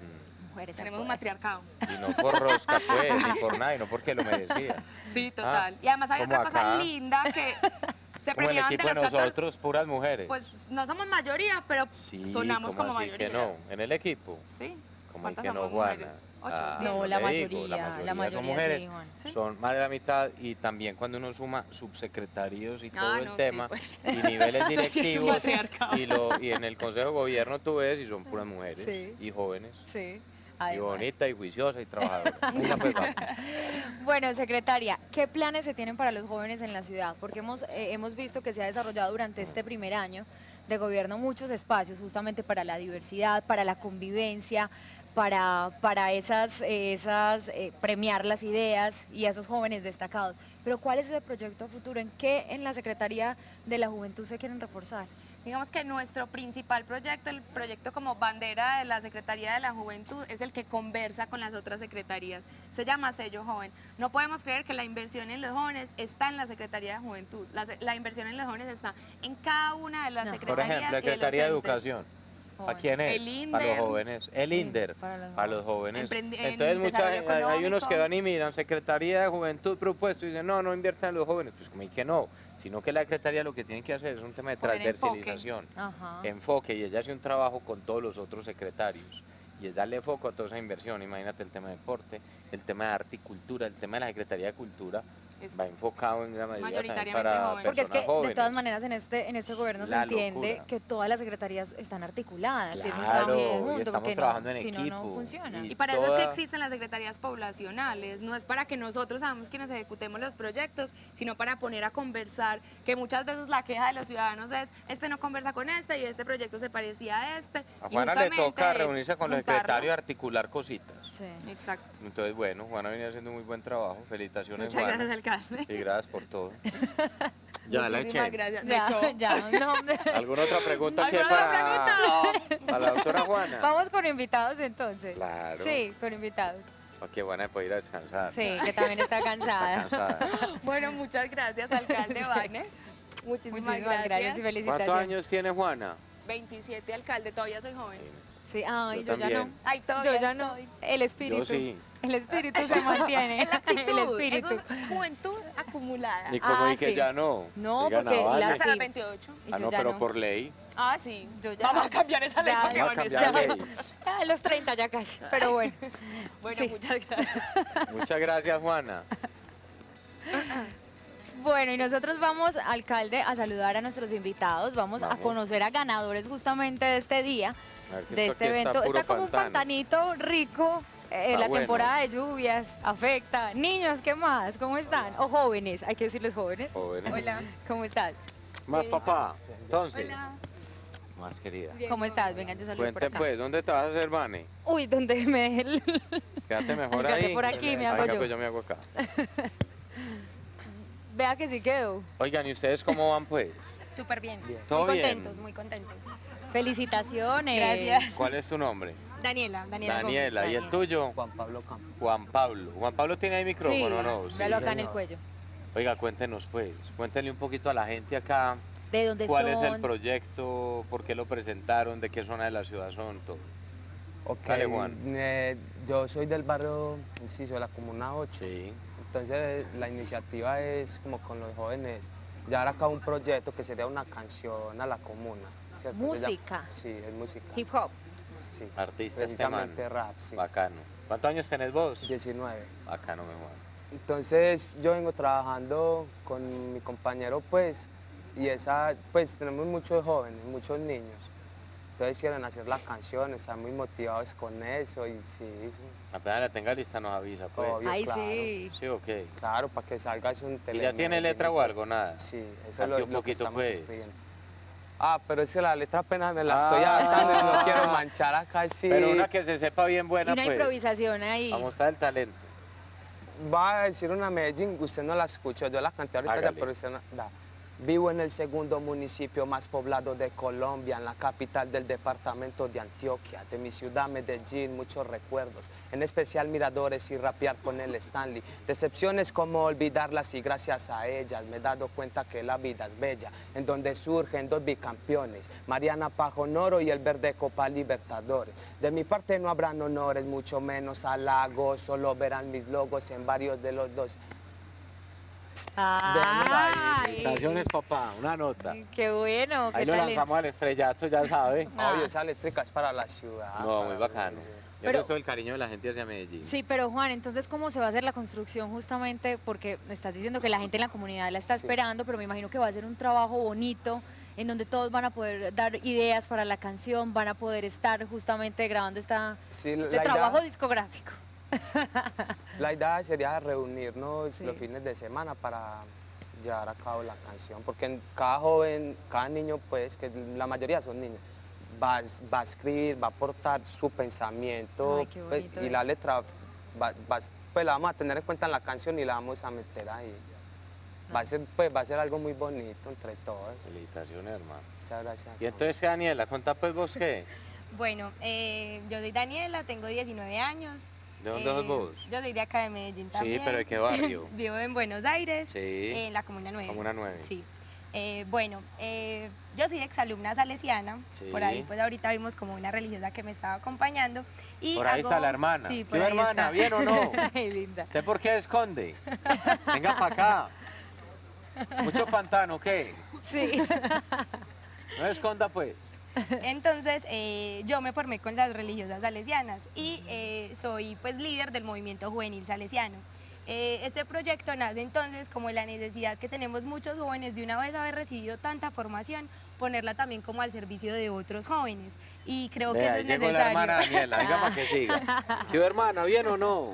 mujeres. al Tenemos un poder. matriarcado. Y no por rosca, pues, ni por nada, y no porque lo merecía. Sí, total. y además hay como otra cosa acá. linda que se Como el premiaban de equipo de los catorce. nosotros, puras mujeres. Pues no somos mayoría, pero Sí, sonamos ¿cómo como así mayoría. que no? ¿En el equipo? Sí. Como hay ¿Cuántas que no, somos Juana? mujeres? Ocho, Ah, diez. No, le la digo, mayoría, la mayoría, son sí, mujeres. Juan. Sí. Son más de la mitad y también cuando uno suma subsecretarios y todo Ah, el no, sí, tema pues. y niveles Eso sí es un directivos matriarcado. y, lo, y en el Consejo de Gobierno tú ves y son puras mujeres Sí. y jóvenes Sí. y además. bonita y juiciosa y trabajadora. Venga, pues, vamos. Bueno, secretaria, ¿qué planes se tienen para los jóvenes en la ciudad? Porque hemos, eh, hemos visto que se ha desarrollado durante este primer año de gobierno muchos espacios justamente para la diversidad, para la convivencia, para, para esas, eh, esas eh, premiar las ideas y a esos jóvenes destacados. Pero ¿cuál es ese proyecto a futuro? ¿En qué en la Secretaría de la Juventud se quieren reforzar? Digamos que nuestro principal proyecto, el proyecto como bandera de la Secretaría de la Juventud, es el que conversa con las otras secretarías. Se llama Sello Joven. No podemos creer que la inversión en los jóvenes está en la Secretaría de Juventud. La, se- la inversión en los jóvenes está en cada una de las No. Por secretarías ejemplo, y de los Secretaría de entes. Educación. ¿Para Joven. quién es? El Para los INDER. jóvenes. El Sí, INDER. para los Para los jóvenes. Emprendi- en Entonces, mucha, desarrollo hay, hay unos que económico. van y miran, Secretaría de Juventud, propuesto, y dicen, no, no inviertan en los jóvenes. Pues como hay que no, sino que la Secretaría lo que tiene que hacer es un tema de Poner enfoque. transversalización, Ajá. enfoque, y ella hace un trabajo con todos los otros secretarios. Y es darle foco a toda esa inversión. Imagínate el tema de deporte, el tema de arte y cultura, el tema de la Secretaría de Cultura, Es va enfocado en gran medida también mayoritariamente para jóvenes. Porque es que personas de todas jóvenes. maneras en este, en este gobierno se La entiende locura. que todas las secretarías están articuladas, y es un Claro, trabajo y conjunto, estamos porque trabajando no, en si no, no equipo, funciona. y- Y para eso es que toda- existen las secretarías poblacionales, no es para que nosotros seamos quienes ejecutemos los proyectos, sino para poner a conversar, que muchas veces la queja de los ciudadanos es, este no conversa con este y este proyecto se parecía a este. A y Juana le justamente toca es reunirse con los juntarlo. secretarios y articular cositas. Sí. Exacto. Entonces, bueno, Juana venía haciendo muy buen trabajo. Felicitaciones, Muchas Juana. gracias, alcalde. Y gracias por todo. Ya la Muchísimas eché. gracias. Me Ya, echó. ya, no, hombre. ¿Alguna otra pregunta que ¿Alguna otra para, pregunta? para la doctora Juana? Vamos con invitados entonces. Claro. Sí, con invitados. Para que Juana pueda ir a descansar. Sí, que también está Está cansada. cansada. Bueno, muchas gracias, alcalde Vane. Muchísimas, Muchísimas gracias y gracias. felicitaciones. ¿Cuántos años tiene Juana? veintisiete, alcalde, todavía soy joven. Sí, ay, Yo yo, ya no. también. Ay, Yo todavía ya no. soy. El espíritu. Yo sí. El espíritu se mantiene. Es la actitud, El espíritu. eso es juventud acumulada. Y como Ah, y que sí. ya no. No, Digan, porque vale. la- Hasta los sí. veintiocho. Y Ah, yo no, ya pero no. por ley. Ah, sí. Yo ya Vamos no. a cambiar esa ley Ya, para que Vamos a Vanessa- cambiar ya. ley. A los treinta ya casi, pero bueno. Bueno, Sí. muchas gracias. Muchas gracias, Juana. Bueno, y nosotros vamos, alcalde, a saludar a nuestros invitados, vamos, a Vamos. conocer a ganadores justamente de este día, A ver, que de esto este aquí evento. puro Está como un pantano. pantanito rico, eh, Está la bueno. temporada de lluvias afecta. Niños, ¿qué más? ¿Cómo están? O jóvenes, hay que decirles jóvenes. Jóvenes. Hola, ¿cómo están? Más papá. Entonces, Hola. más querida. ¿Cómo estás? Venga, yo saludo por Cuente acá. pues, ¿dónde te vas a hacer, Vane? Uy, donde me deje el... Quédate mejor Alcalde, ahí. por aquí me hago Venga, yo. pues yo me hago acá. Vea que sí quedó. Oigan, ¿y ustedes cómo van pues? Súper bien. ¿Todo muy bien? contentos, muy contentos. Felicitaciones. Gracias. ¿Cuál es tu nombre? Daniela, Daniela. Daniela. ¿Y el Daniela. tuyo? Juan Pablo Campos. Juan Pablo. Juan Pablo tiene ahí Sí, micrófono, ¿no? véalo acá en el señor. cuello. Oiga, cuéntenos pues. Cuéntenle un poquito a la gente acá. ¿De dónde ¿Cuál son? es el proyecto? ¿Por qué lo presentaron? ¿De qué zona de la ciudad son? Todo. Ok, Dale, Juan. eh, yo soy del barrio Inciso de la Comuna ocho. Sí. Entonces la iniciativa es como con los jóvenes llevar a cabo un proyecto que sería una canción a la comuna. ¿cierto? Se llama- Música. Sí, es música. Hip hop. Sí, Artista este man. precisamente rap, sí. Bacano. ¿Cuántos años tenés vos? diecinueve. Bacano, mi Juan. Entonces yo vengo trabajando con mi compañero pues y esa pues tenemos muchos jóvenes, muchos niños. Entonces quieren hacer la canción, están muy motivados con eso y sí, sí, Apenas la tenga lista nos avisa, pues. Obvio, Ay, claro. sí. Sí, ok. claro, para que salga eso en ¿Y tele. ya tiene letra o algo? Nada. Sí, eso es Cante lo, un lo que poquito, estamos pues. escribiendo. Ah, pero es que la letra apenas me la Ah. estoy adaptando y no quiero manchar acá, sí. Pero una que se sepa bien Y buena, una pues. improvisación ahí. A mostrar el talento. Va a decir una Medellín, usted no la escuchó, yo la canté ahorita, ya, Hágale. pero usted no... da. Vivo en el segundo municipio más poblado de Colombia, en la capital del departamento de Antioquia. De mi ciudad Medellín, muchos recuerdos, en especial miradores y rapear con el Stanley. Decepciones como olvidarlas y gracias a ellas me he dado cuenta que la vida es bella, en donde surgen dos bicampeones, Mariana Pajonoro y el Verde Copa Libertadores. De mi parte no habrán honores, mucho menos halagos, solo verán mis logos en varios de los dos. Ay, Felicitaciones, papá, una nota. qué bueno, qué Ahí lo talento. lanzamos al estrellato, ya sabe. Ah. Obvio, esa eléctrica es para la ciudad. No, para muy bacano. Medellín. Yo Pero- creo todo el cariño de la gente hacia Medellín. Sí, pero Juan, entonces, ¿cómo se va a hacer la construcción justamente? Porque me estás diciendo que la gente en la comunidad la está Sí. esperando, pero me imagino que va a ser un trabajo bonito, en donde todos van a poder dar ideas para la canción, van a poder estar justamente grabando esta, Sí, este la trabajo idea, discográfico. la idea sería reunirnos Sí. los fines de semana para llevar a cabo la canción, porque en cada joven, cada niño, pues, que la mayoría son niños, va, a- va a escribir, va a aportar su pensamiento, Ay, qué pues, bonito y eso. la letra, va, va- pues la vamos a tener en cuenta en la canción y la vamos a meter ahí. Va a ser, pues, va a ser algo muy bonito entre todos. Felicitaciones, hermano. Muchas gracias. Y entonces, ¿qué, Daniela? Contá pues vos qué. Bueno, eh, yo soy Daniela, tengo diecinueve años. ¿De dónde eh, sos vos? Yo soy de acá de Medellín también. Sí, pero ¿de qué barrio? Vivo en Buenos Aires, Sí, en la Comuna nueve. Comuna nueve. Sí. Eh, bueno, eh, yo soy exalumna salesiana, Sí. por ahí pues ahorita vimos como una religiosa que me estaba acompañando. Y Por ahí hago- está la hermana. Sí, ¿Qué por ahí hermana? está. ¿Bien o no? Ay, linda. ¿Usted por qué esconde? Venga para acá. Mucho pantano, ¿qué? Sí. No esconda pues. Entonces, eh, yo me formé con las religiosas salesianas y eh, soy pues líder del movimiento juvenil salesiano. Eh, este proyecto nace entonces como la necesidad que tenemos muchos jóvenes de una vez haber recibido tanta formación, ponerla también como al servicio de otros jóvenes. Y creo que Vea, eso ahí es llegó necesario. la hermana Daniela, venga para que siga. ¿Qué hermana? ¿Bien o no?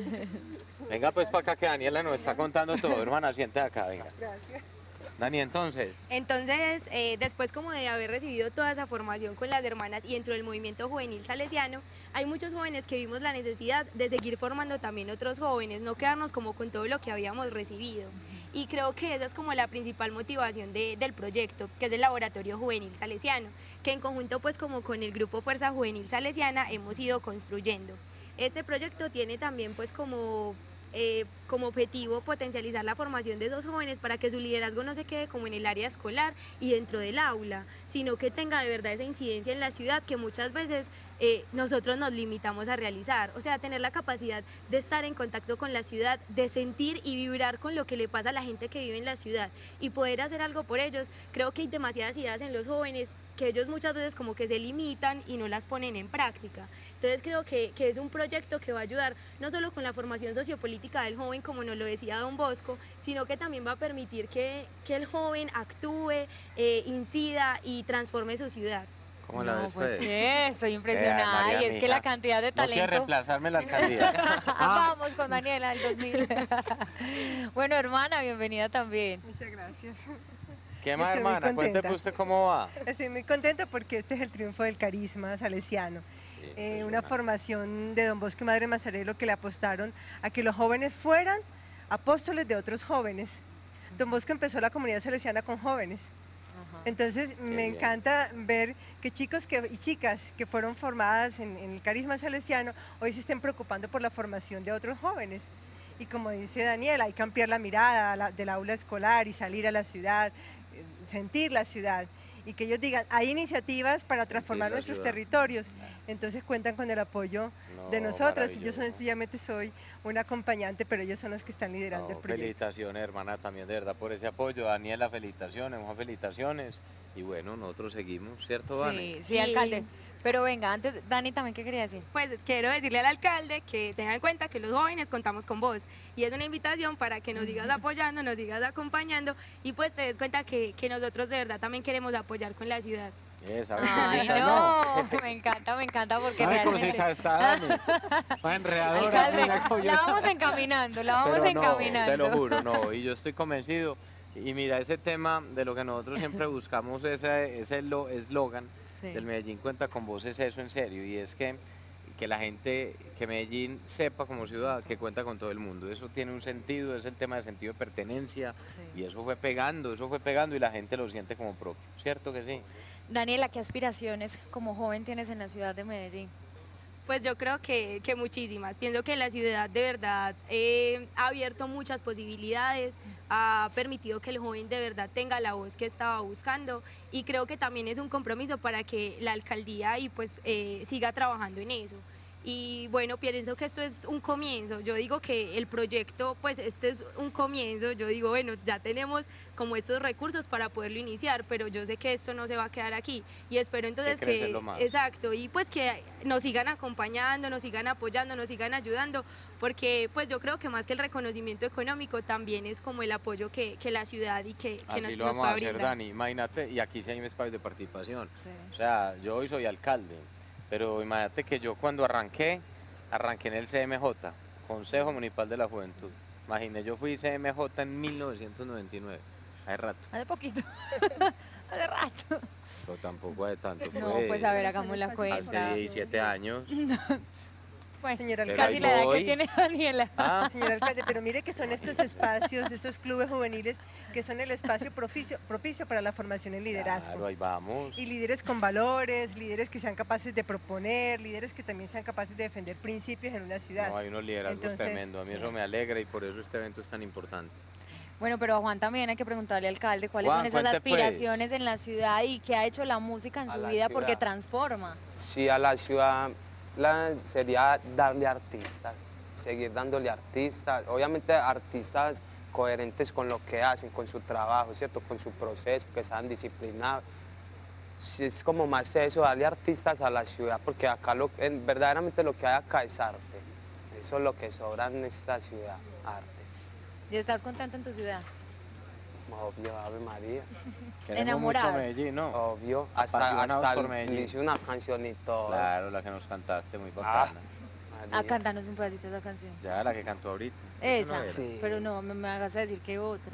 Venga pues para acá que Daniela nos está contando todo. Hermana, siente acá, venga. Gracias. Dani, entonces, Entonces, eh, después como de haber recibido toda esa formación con las hermanas y dentro del movimiento juvenil salesiano, hay muchos jóvenes que vimos la necesidad de seguir formando también otros jóvenes, no quedarnos como con todo lo que habíamos recibido. Y creo que esa es como la principal motivación de- del proyecto, que es el Laboratorio Juvenil Salesiano, que en conjunto pues como con el Grupo Fuerza Juvenil Salesiana hemos ido construyendo. Este proyecto tiene también pues como eh, como objetivo potencializar la formación de esos jóvenes para que su liderazgo no se quede como en el área escolar y dentro del aula, sino que tenga de verdad esa incidencia en la ciudad que muchas veces eh, nosotros nos limitamos a realizar. O sea, tener la capacidad de estar en contacto con la ciudad, de sentir y vibrar con lo que le pasa a la gente que vive en la ciudad y poder hacer algo por ellos. Creo que hay demasiadas ideas en los jóvenes que ellos muchas veces como que se limitan y no las ponen en práctica. Entonces creo que, que es un proyecto que va a ayudar no solo con la formación sociopolítica del joven, como nos lo decía don Bosco, sino que también va a permitir que, que el joven actúe, eh, incida y transforme su ciudad. ¿cómo la No, ves pues pues? qué, estoy impresionada. María, y es que mija, la cantidad de No quiere talento. reemplazarme la alcaldía. Ah, Vamos con Daniela del dos mil. Bueno, hermana, bienvenida también. Muchas gracias. ¿Qué más, Estoy muy hermana? Cuénteme contenta. usted cómo va. Estoy muy contenta porque este es el triunfo del carisma salesiano. Sí, Eh, una impresionante. formación de don Bosco y Madre Mazarelo que le apostaron a que los jóvenes fueran apóstoles de otros jóvenes. Don Bosco empezó la comunidad salesiana con jóvenes. Entonces me bien. encanta ver que chicos que, y chicas que fueron formadas en, en el carisma salesiano hoy se estén preocupando por la formación de otros jóvenes. Y como dice Daniel, hay que ampliar la mirada a la- del aula escolar y salir a la ciudad, eh, sentir la ciudad. Y que ellos digan, hay iniciativas para transformar la nuestros ciudad. territorios. Entonces cuentan con el apoyo de No, nosotras. Yo maravilloso. sencillamente soy una acompañante, pero ellos son los que están liderando No, el proyecto. felicitaciones, hermana, también de verdad por ese apoyo. Daniela, felicitaciones, Juan, felicitaciones. Y bueno, nosotros seguimos, ¿cierto, Dani? Sí, sí, alcalde. Pero venga, antes, Dani, también, ¿qué quería decir? Pues quiero decirle al alcalde que tenga en cuenta que los jóvenes contamos con vos y es una invitación para que nos sigas apoyando, nos sigas acompañando y pues te des cuenta que, que nosotros de verdad también queremos apoyar con la ciudad. Eh, ¿sabe Ay, cositas? no, me encanta, me encanta porque ¿Sabe realmente... cositas está Dani? Más enredadora. Alcalde, mira cómo yo- la vamos encaminando, la vamos Pero no, encaminando. te lo juro, no, y yo estoy convencido. Y mira, ese tema de lo que nosotros siempre buscamos, ese ese lo- eslogan Sí. del Medellín Cuenta con Vos es eso en serio, y es que que la gente, que Medellín sepa como ciudad que cuenta con todo el mundo. Eso tiene un sentido, es el tema de sentido de pertenencia, Sí. y eso fue pegando, eso fue pegando y la gente lo siente como propio, ¿cierto que sí? Daniela, ¿qué aspiraciones como joven tienes en la ciudad de Medellín? Pues yo creo que, que muchísimas. Pienso que la ciudad de verdad eh, ha abierto muchas posibilidades, ha permitido que el joven de verdad tenga la voz que estaba buscando y creo que también es un compromiso para que la alcaldía y pues eh, siga trabajando en eso. Y bueno, pienso que esto es un comienzo. Yo digo que el proyecto, pues este es un comienzo. Yo digo, bueno, ya tenemos como estos recursos para poderlo iniciar, pero yo sé que esto no se va a quedar aquí. Y espero entonces que, crecerlo más. exacto, y pues que nos sigan acompañando, nos sigan apoyando, nos sigan ayudando, porque pues yo creo que más que el reconocimiento económico también es como el apoyo que, que la ciudad y que, que nos, Así lo nos vamos a pueda hacer, brindar. Dani. Imagínate, y aquí sí hay un espacio de participación. Sí. O sea, yo hoy soy alcalde, pero imagínate que yo cuando arranqué, arranqué en el C M J, Consejo Municipal de la Juventud. Imagínate, yo fui C M J en mil novecientos noventa y nueve, hace rato, Hace poquito, hace rato. pero tampoco hace tanto. No, fue pues a ver, Son hagamos la espacios de cuenta. hace diecisiete años. Bueno, Señor Pero casi ahí la edad que voy. tiene Daniela. Ah, Señor alcalde, pero mire que son estos espacios, estos clubes juveniles, que son el espacio propicio, propicio para la formación en liderazgo. claro, ahí vamos. Y líderes con valores, líderes que sean capaces de proponer, líderes que también sean capaces de defender principios en una ciudad. No, hay unos liderazgos Entonces, tremendos. A mí eso me alegra y por eso este evento es tan importante. Bueno, pero a Juan también hay que preguntarle al alcalde cuáles Juan, son esas cuente, pues. aspiraciones en la ciudad y qué ha hecho la música en A su la vida porque ciudad. transforma. Sí, a la ciudad la, sería darle artistas, seguir dándole artistas, obviamente artistas coherentes con lo que hacen, con su trabajo, ¿cierto? Con su proceso, que sean disciplinados. Sí, es como más eso, darle artistas a la ciudad, porque acá lo, en, verdaderamente lo que hay acá es arte. Eso es lo que sobra en esta ciudad, arte. ¿Y estás contenta en tu ciudad? Obvio, Ave María, Queremos Enamorado. mucho Medellín, ¿no? obvio. Hasta, Apasionados hasta por el- Medellín. le hice una canción y todo. Claro, la que nos cantaste, muy Ah, bacana. Ah, María. cántanos un pedacito de esa canción. Ya, la que cantó ahorita. Esa, no era? Sí. pero no me, me hagas decir que otra.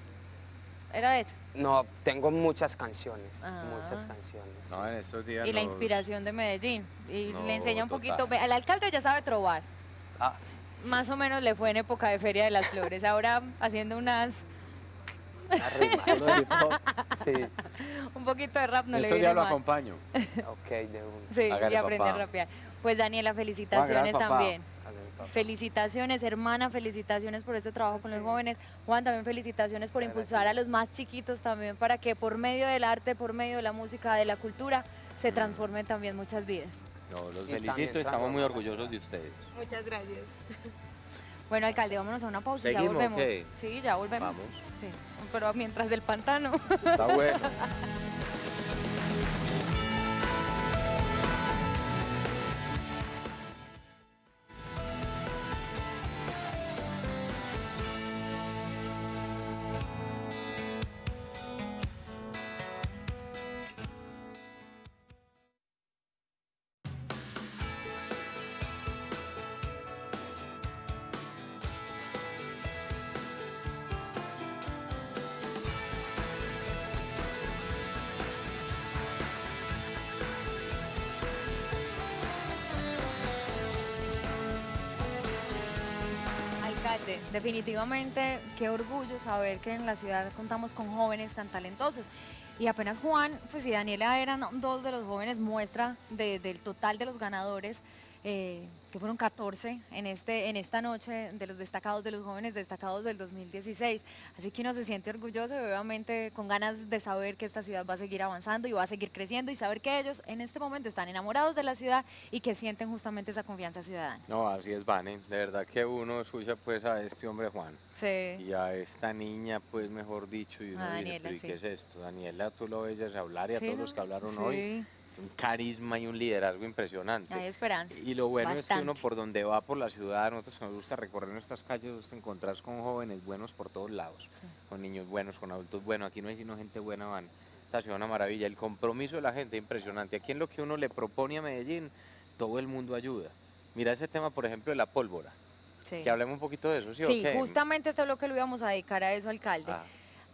¿Era esa? No, tengo muchas canciones, Ah. muchas canciones. No, en estos días Y la nos- inspiración de Medellín. Y No, le enseña un total. poquito. ve, El alcalde ya sabe trobar. Ah, Más o menos le fue en época de Feria de las Flores. Ahora haciendo unas. una rima, puro hip hop. Sí, Un poquito de rap no En le estos viene días lo mal. acompaño. ok, de una. Sí, Hágale, y aprende a papá. rapear. Pues Daniela, felicitaciones papá. también. Dale, papá. Felicitaciones, hermana, felicitaciones por este trabajo con los jóvenes. Juan, también felicitaciones por Muchas impulsar gracias. a los más chiquitos también para que por medio del arte, por medio de la música, de la cultura, se transformen también muchas vidas. No, los Y felicito también y estamos muy transformar la orgullosos ciudad. de ustedes. Muchas gracias. Bueno, alcalde, vámonos a una pausa y ya ¿Seguimos o volvemos. qué? Sí, ya volvemos. Vamos. Sí, pero mientras del pantano. Está bueno. Alcalde, definitivamente qué orgullo saber que en la ciudad contamos con jóvenes tan talentosos. Y apenas Juan pues, y Daniela eran dos de los jóvenes muestra de- del total de los ganadores, eh, que fueron catorce en, este, en esta noche de los destacados, de los jóvenes destacados del dos mil dieciséis. Así que uno se siente orgulloso y obviamente con ganas de saber que esta ciudad va a seguir avanzando y va a seguir creciendo y saber que ellos en este momento están enamorados de la ciudad y que sienten justamente esa confianza ciudadana. No, así es, Vane. De verdad que uno escucha pues a este hombre Juan Sí. y a esta niña, pues mejor dicho, y uno A dice, Daniela, "Pero ¿y sí. qué es esto? Daniela, tú lo oyes hablar y a Sí, todos ¿no? los que hablaron Sí, hoy, un carisma y un liderazgo impresionante. hay esperanza. Y lo bueno es que uno Bastante. por donde va por la ciudad, nosotros que nos gusta recorrer nuestras calles, te encontrás con jóvenes buenos por todos lados, Sí. con niños buenos, con adultos buenos. Aquí no hay sino gente buena, van. Esta ciudad es una maravilla. El compromiso de la gente es impresionante. Aquí en lo que uno le propone a Medellín, todo el mundo ayuda. Mira ese tema, por ejemplo, de la pólvora. Sí. Que hablemos un poquito de eso, ¿sí, o Sí, qué? justamente este bloque lo íbamos a dedicar a eso, alcalde. Ah,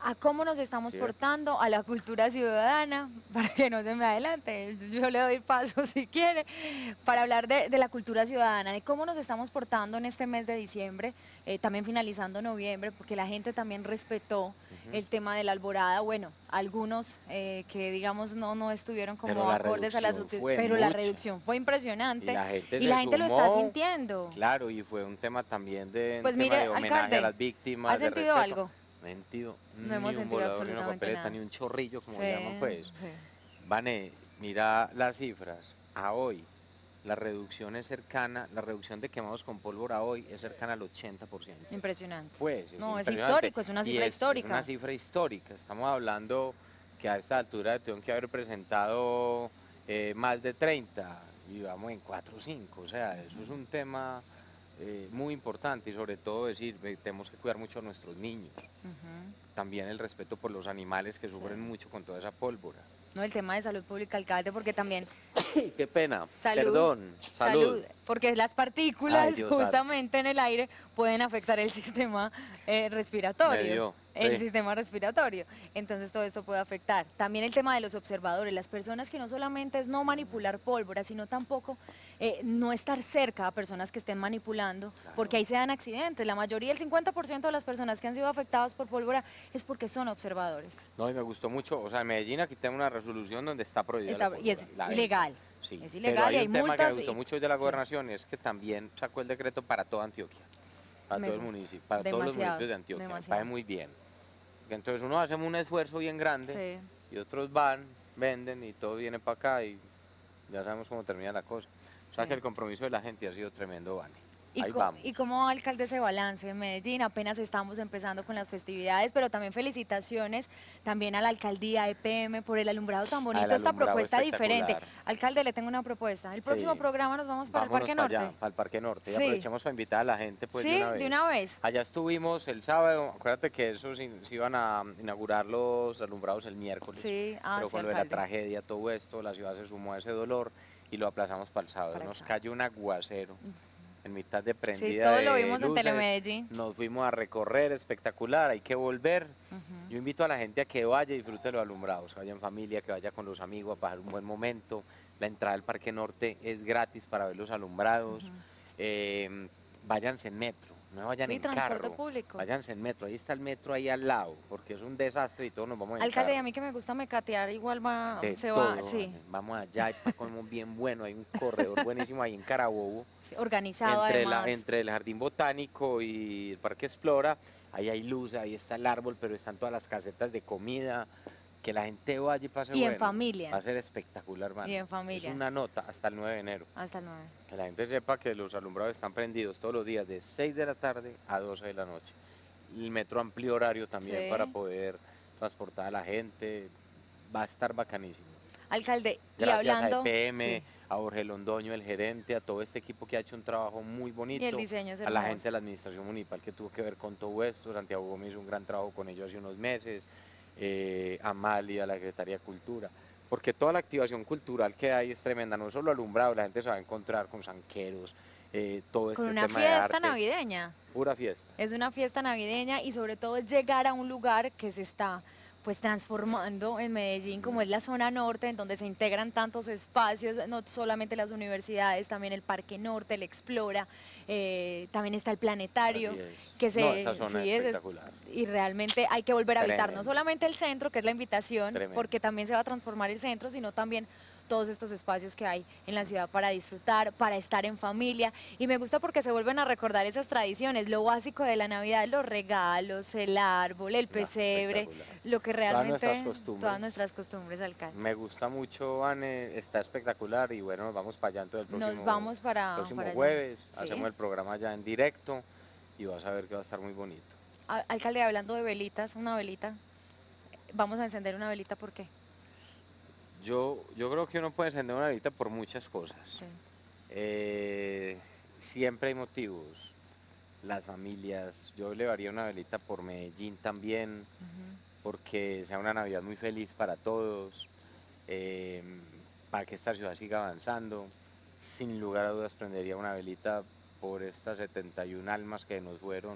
a cómo nos estamos Sí. portando, a la cultura ciudadana, para que no se me adelante, yo le doy paso si quiere, para hablar de, de la cultura ciudadana, de cómo nos estamos portando en este mes de diciembre, eh, también finalizando noviembre, porque la gente también respetó Ujú. el tema de la alborada, bueno, algunos eh, que digamos no, no estuvieron como Pero la acordes a las reducción uti- fue pero la mucha. reducción fue Y impresionante la gente y se la gente lo está sumó, sintiendo. claro, y fue un tema también de, un Pues tema mire, de homenaje alcalde, a las víctimas, ¿ha de sentido respeto. algo? No he sentido No hemos ni un sentido volador, ni una absolutamente papeleta, nada. ni un chorrillo, como Sí, llaman, pues. sí. Vane, mira las cifras. A hoy, la reducción es cercana, la reducción de quemados con pólvora hoy es cercana al ochenta por ciento. Impresionante. Pues, es No, es impresionante. histórico, es una Y cifra es- histórica. Es una cifra histórica. Estamos hablando que a esta altura tengo que haber presentado eh, más de treinta y vamos en cuatro o cinco. O sea, eso es un tema eh, muy importante y sobre todo decir, eh, tenemos que cuidar mucho a nuestros niños. Ujú. También el respeto por los animales que sufren Sí. mucho con toda esa pólvora. No, el tema de salud pública, alcalde, porque también Qué pena, Salud, perdón, salud. porque las partículas Ay, Dios santo. justamente en el aire pueden afectar el sistema eh, respiratorio. Me dio, El sí. sistema respiratorio. Entonces todo esto puede afectar. También el tema de los observadores, las personas que no solamente es no manipular pólvora, sino tampoco eh, no estar cerca a personas que estén manipulando, porque ahí se dan accidentes. La mayoría, el cincuenta por ciento de las personas que han sido afectadas por pólvora es porque son observadores. No, y me gustó mucho. O sea, en Medellín aquí tenemos una resolución donde está prohibida Está- la y es pólvora, la venta. ilegal. Sí, Es pero ilegal y hay hay un tema que multas me gustó y- mucho hoy de la sí. gobernación, es que también sacó el decreto para toda Antioquia, para Me todo el gusta. municipio, para todos los Demasiado, municipios de Antioquia, me demasiado. parece muy bien. Porque entonces uno hacemos un esfuerzo bien grande Sí. y otros van, venden y todo viene para acá y ya sabemos cómo termina la cosa. O sea Sí. que el compromiso de la gente ha sido tremendo, Vane. ¿Y, Ahí co- vamos. ¿Y cómo va, alcalde, ese balance en Medellín? Apenas estamos empezando con las festividades, pero también felicitaciones también a la alcaldía E P M por el alumbrado tan bonito, esta alumbrado propuesta diferente. espectacular. Alcalde, le tengo una propuesta. El próximo Sí. programa nos vamos para Vámonos el Parque para Norte. allá, para el Parque Norte. Y Sí. aprovechemos para invitar a la gente pues sí, de una vez. de una vez. Allá estuvimos el sábado, acuérdate que eso se, se iban a inaugurar los alumbrados el miércoles. Sí, ah, pero sí, con lo de la alcalde. tragedia, todo esto, la ciudad se sumó a ese dolor y lo aplazamos para el sábado. Para el Nos sábado. cayó un aguacero en mitad de Sí, prendida todo de lo vimos en luces. Telemedellín. Nos fuimos a recorrer, espectacular, hay que volver. Ujú. Yo invito a la gente a que vaya y disfrute de los alumbrados, que vaya en familia, que vaya con los amigos a pasar un buen momento. La entrada al Parque Norte es gratis para ver los alumbrados. Ujú. Eh, váyanse en metro, no vayan Sí, en transporte carro. público. Váyanse en metro, ahí está el metro ahí al lado, porque es un desastre y todos nos vamos en Alcalde, y a carro. mí que me gusta mecatear, igual va, De se todo, va, sí, vale. Vamos allá, hay comemos bien bueno, hay un corredor buenísimo ahí en Carabobo, sí, organizado entre, además. la, entre el Jardín Botánico y el Parque Explora, ahí hay luz, ahí está el árbol, pero están todas las casetas de comida, que la gente vaya y pase Y en bueno. familia. Va a ser espectacular, hermano. Y en familia. Es una nota hasta el nueve de enero. Hasta el nueve. Que la gente sepa que los alumbrados están prendidos todos los días de seis de la tarde a doce de la noche. El metro amplio horario también Sí. para poder transportar a la gente. Va a estar bacanísimo. Alcalde, y Gracias hablando... a E P M, sí, a Jorge Londoño, el gerente, a todo este equipo que ha hecho un trabajo muy bonito. y el diseño es A la hermoso. gente de la administración municipal que tuvo que ver con todo esto. Santiago Gómez hizo un gran trabajo con ellos hace unos meses. Eh, Amalia, la Secretaría de Cultura. Porque toda la activación cultural que hay es tremenda. No solo alumbrado, la gente se va a encontrar con sanqueros, eh, todo este Con una tema de fiesta arte. navideña. Pura fiesta. Es una fiesta navideña y sobre todo es llegar a un lugar que se está pues transformando en Medellín, como es la zona norte, en donde se integran tantos espacios, no solamente las universidades, también el Parque Norte, el Explora, eh, también está el planetario, Así es. que se, No, esa zona sí, es es- espectacular. y realmente hay que volver a habitar, no Tremendo. solamente el centro, que es la invitación, Tremendo. porque también se va a transformar el centro, sino también todos estos espacios que hay en la ciudad para disfrutar, para estar en familia. Y me gusta porque se vuelven a recordar esas tradiciones, lo básico de la Navidad, los regalos, el árbol, el No, pesebre, espectacular. lo que Todas realmente... nuestras costumbres. Todas nuestras costumbres, alcalde. Me gusta mucho, Anne, está espectacular y bueno, nos vamos para allá entonces el próximo, Nos vamos para, próximo para allá. jueves, Sí. hacemos el programa ya en directo y vas a ver que va a estar muy bonito. A- Alcalde, hablando de velitas, una velita, vamos a encender una velita, ¿por qué? Yo, yo creo que uno puede encender una velita por muchas cosas. Sí. Eh, siempre hay motivos. Las familias, yo le haría una velita por Medellín también, Ujú. porque sea una Navidad muy feliz para todos, eh, para que esta ciudad siga avanzando. Sin lugar a dudas prendería una velita por estas setenta y un almas que nos fueron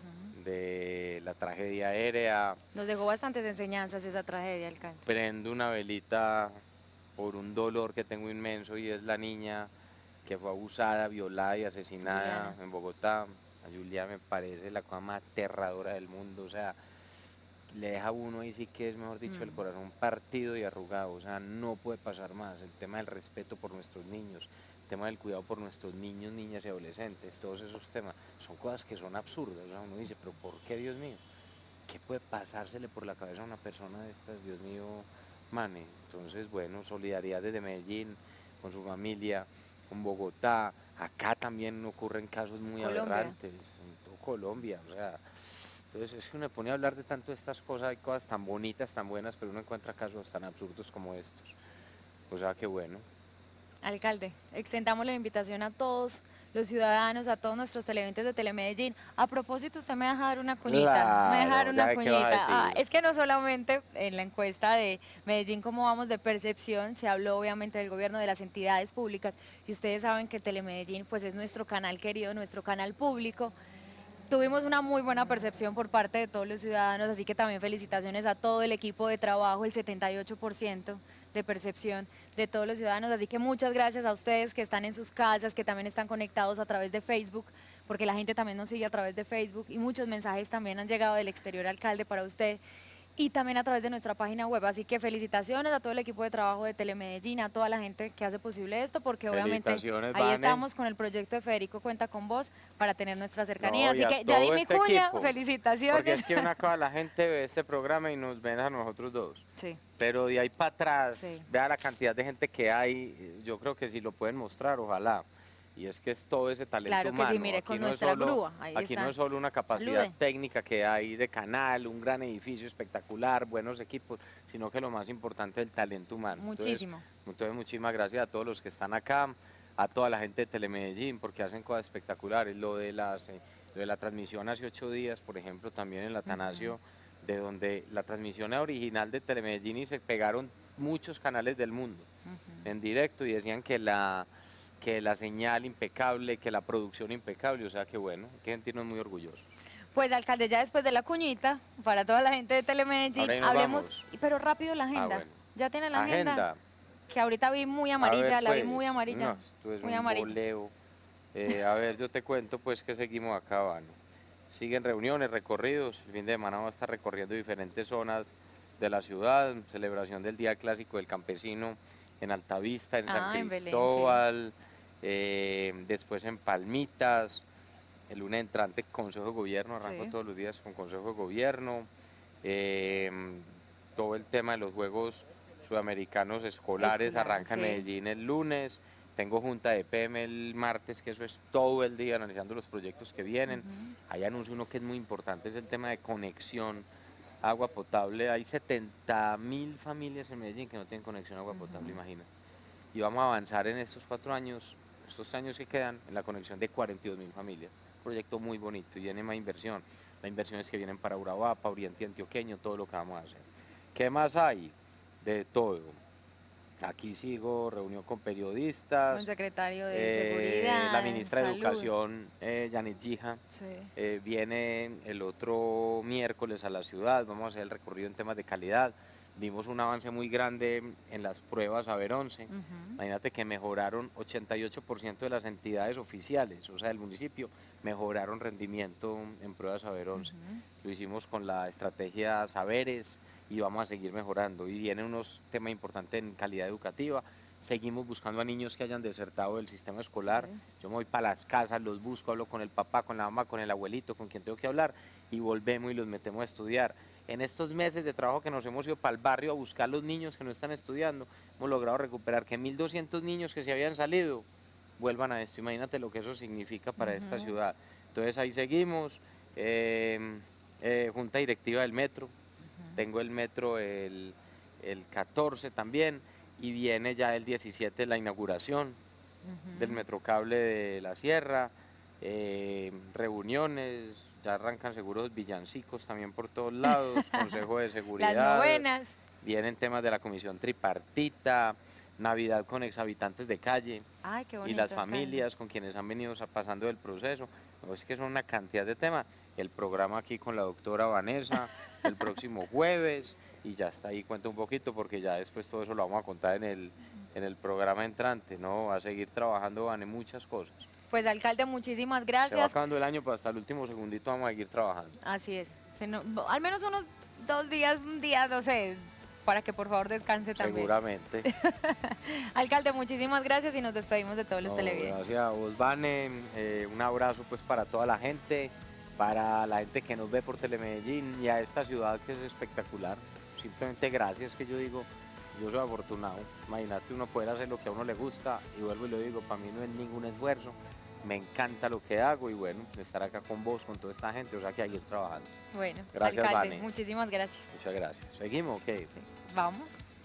de la tragedia aérea. Nos dejó bastantes enseñanzas esa tragedia, alcalde. Prendo una velita por un dolor que tengo inmenso y es la niña que fue abusada, violada y asesinada Juliana. en Bogotá. A Julia me parece la cosa más aterradora del mundo, o sea, le deja a uno ahí sí que es, mejor dicho, el Mm. corazón partido y arrugado, o sea, no puede pasar más. El tema del respeto por nuestros niños, el tema del cuidado por nuestros niños, niñas y adolescentes, todos esos temas, son cosas que son absurdas, o sea, uno dice, pero ¿por qué, Dios mío? ¿Qué puede pasársele por la cabeza a una persona de estas, Dios mío, mane? Entonces, bueno, solidaridad desde Medellín, con su familia, con Bogotá, acá también ocurren casos muy Colombia. aberrantes, en todo Colombia, o sea, entonces es que uno se pone a hablar de tanto de estas cosas, hay cosas tan bonitas, tan buenas, pero uno encuentra casos tan absurdos como estos, o sea, qué bueno. Alcalde, extendamos la invitación a todos los ciudadanos, a todos nuestros televidentes de Telemedellín. A propósito, usted me deja dar una cuñita, me deja dar Claro, una ya ve qué va a cuñita. Ah, decir. es que no solamente en la encuesta de Medellín, cómo vamos de percepción, se habló obviamente del gobierno, de las entidades públicas, y ustedes saben que Telemedellín pues es nuestro canal querido, nuestro canal público. Tuvimos una muy buena percepción por parte de todos los ciudadanos, así que también felicitaciones a todo el equipo de trabajo, el setenta y ocho por ciento de percepción de todos los ciudadanos, así que muchas gracias a ustedes que están en sus casas, que también están conectados a través de Facebook, porque la gente también nos sigue a través de Facebook y muchos mensajes también han llegado del exterior, alcalde, para usted. Y también a través de nuestra página web, así que felicitaciones a todo el equipo de trabajo de Telemedellín, a toda la gente que hace posible esto, porque obviamente Felicitaciones, ahí Vane. estamos con el proyecto de Federico Cuenta con Vos para tener nuestra cercanía, No, y así a que ya di todo mi este cuña, equipo, felicitaciones. Porque es que una cosa, la gente ve este programa y nos ven a nosotros dos. Sí. Pero de ahí para atrás, Sí. vea la cantidad de gente que hay, eh, yo creo que si lo pueden mostrar, ojalá. Y es que es todo ese talento Claro que sí, humano. mire, Aquí con no es nuestra solo- grúa, ahí Aquí está. no es solo una capacidad Salude. técnica que hay de canal, un gran edificio espectacular, buenos equipos, sino que lo más importante es el talento humano. Entonces, Muchísimo. Entonces, muchísimas gracias a todos los que están acá, a toda la gente de Telemedellín, porque hacen cosas espectaculares. Lo de, las, eh, lo de la transmisión hace ocho días, por ejemplo, también en la Atanasio, de donde la transmisión era original de Telemedellín y se pegaron muchos canales del mundo Ujú. en directo y decían que la, que la señal impecable, que la producción impecable, o sea que bueno, hay que sentirnos muy orgullosos. Pues alcalde, ya después de la cuñita, para toda la gente de Telemedellín, Ahora ahí nos hablemos, vamos. pero rápido la Ah, agenda. bueno. ¿Ya tiene la agenda? Agenda. Que ahorita vi muy A amarilla, ver, la vi pues, muy amarilla. No, esto es muy un amarilla. boleo. Eh, a ver, yo te cuento pues que seguimos acá, Vane. Siguen reuniones, recorridos. El fin de semana vamos a estar recorriendo diferentes zonas de la ciudad. Celebración del Día Clásico del Campesino en Altavista, en Ah, San en Belén, sí. Cristóbal. eh, después en Palmitas. El lunes entrante Consejo de Gobierno, arranco Sí. todos los días con Consejo de Gobierno. eh, todo el tema de los Juegos Sudamericanos Escolares Escolar, arranca en sí. Medellín el lunes. Tengo junta de P M el martes, que eso es todo el día analizando los proyectos que vienen. Ujú. Hay anuncio uno que es muy importante, es el tema de conexión, agua potable. Hay setenta mil familias en Medellín que no tienen conexión a agua potable, imagínate. Y vamos a avanzar en estos cuatro años, estos años que quedan, en la conexión de cuarenta y dos mil familias. Un proyecto muy bonito y viene más inversión. Las inversiones que vienen para Urabá, para Oriente Antioqueño, todo lo que vamos a hacer. ¿Qué más hay? De todo. Aquí sigo, reunión con periodistas. Con secretario de eh, Seguridad, la ministra de Salud. Educación, eh, Janet Gija, Sí. eh, viene el otro miércoles a la ciudad. Vamos a hacer el recorrido en temas de calidad. Vimos un avance muy grande en las pruebas Saber once. Ujú. Imagínate que mejoraron ochenta y ocho por ciento de las entidades oficiales, o sea, del municipio, mejoraron rendimiento en pruebas Saber once. Ujú. Lo hicimos con la estrategia Saberes y vamos a seguir mejorando. Y vienen unos temas importantes en calidad educativa. Seguimos buscando a niños que hayan desertado del sistema escolar. Sí. Yo me voy para las casas, los busco, hablo con el papá, con la mamá, con el abuelito, con quien tengo que hablar y volvemos y los metemos a estudiar. En estos meses de trabajo que nos hemos ido para el barrio a buscar los niños que no están estudiando, hemos logrado recuperar que mil doscientos niños que se habían salido vuelvan a esto. Imagínate lo que eso significa para esta Ujú. ciudad. Entonces ahí seguimos. eh, eh, junta directiva del metro. Tengo el metro el, el catorce también y viene ya el diecisiete la inauguración Ujú. del Metrocable de la Sierra, eh, reuniones, ya arrancan seguros villancicos también por todos lados, Consejo de Seguridad, Las novenas. vienen temas de la comisión tripartita, Navidad con exhabitantes de calle Ay, qué y bonito. las alcalde. familias con quienes han venido sa- pasando el proceso. No, es que son una cantidad de temas. El programa aquí con la doctora Vanessa el próximo jueves y ya está ahí, cuenta un poquito porque ya después todo eso lo vamos a contar en el, en el programa entrante, ¿no? A seguir trabajando, Van, en muchas cosas. Pues alcalde, muchísimas Se va gracias. acabando el año, pero hasta el último segundito vamos a seguir trabajando. Así es. Se no- al menos unos dos días, un día, no sé, para que por favor descanse también. Seguramente. Alcalde, muchísimas gracias y nos despedimos de todos los No, televidentes. gracias a vos, Vane. Eh, un abrazo pues para toda la gente, para la gente que nos ve por Telemedellín y a esta ciudad que es espectacular. Simplemente gracias, que yo digo, yo soy afortunado. Imagínate uno poder hacer lo que a uno le gusta y vuelvo y lo digo, para mí no es ningún esfuerzo. Me encanta lo que hago y bueno, estar acá con vos, con toda esta gente, o sea que hay que ir trabajando. Bueno, Gracias, alcalde, Vane. muchísimas gracias. Muchas gracias. ¿Seguimos? Ok. Vamos.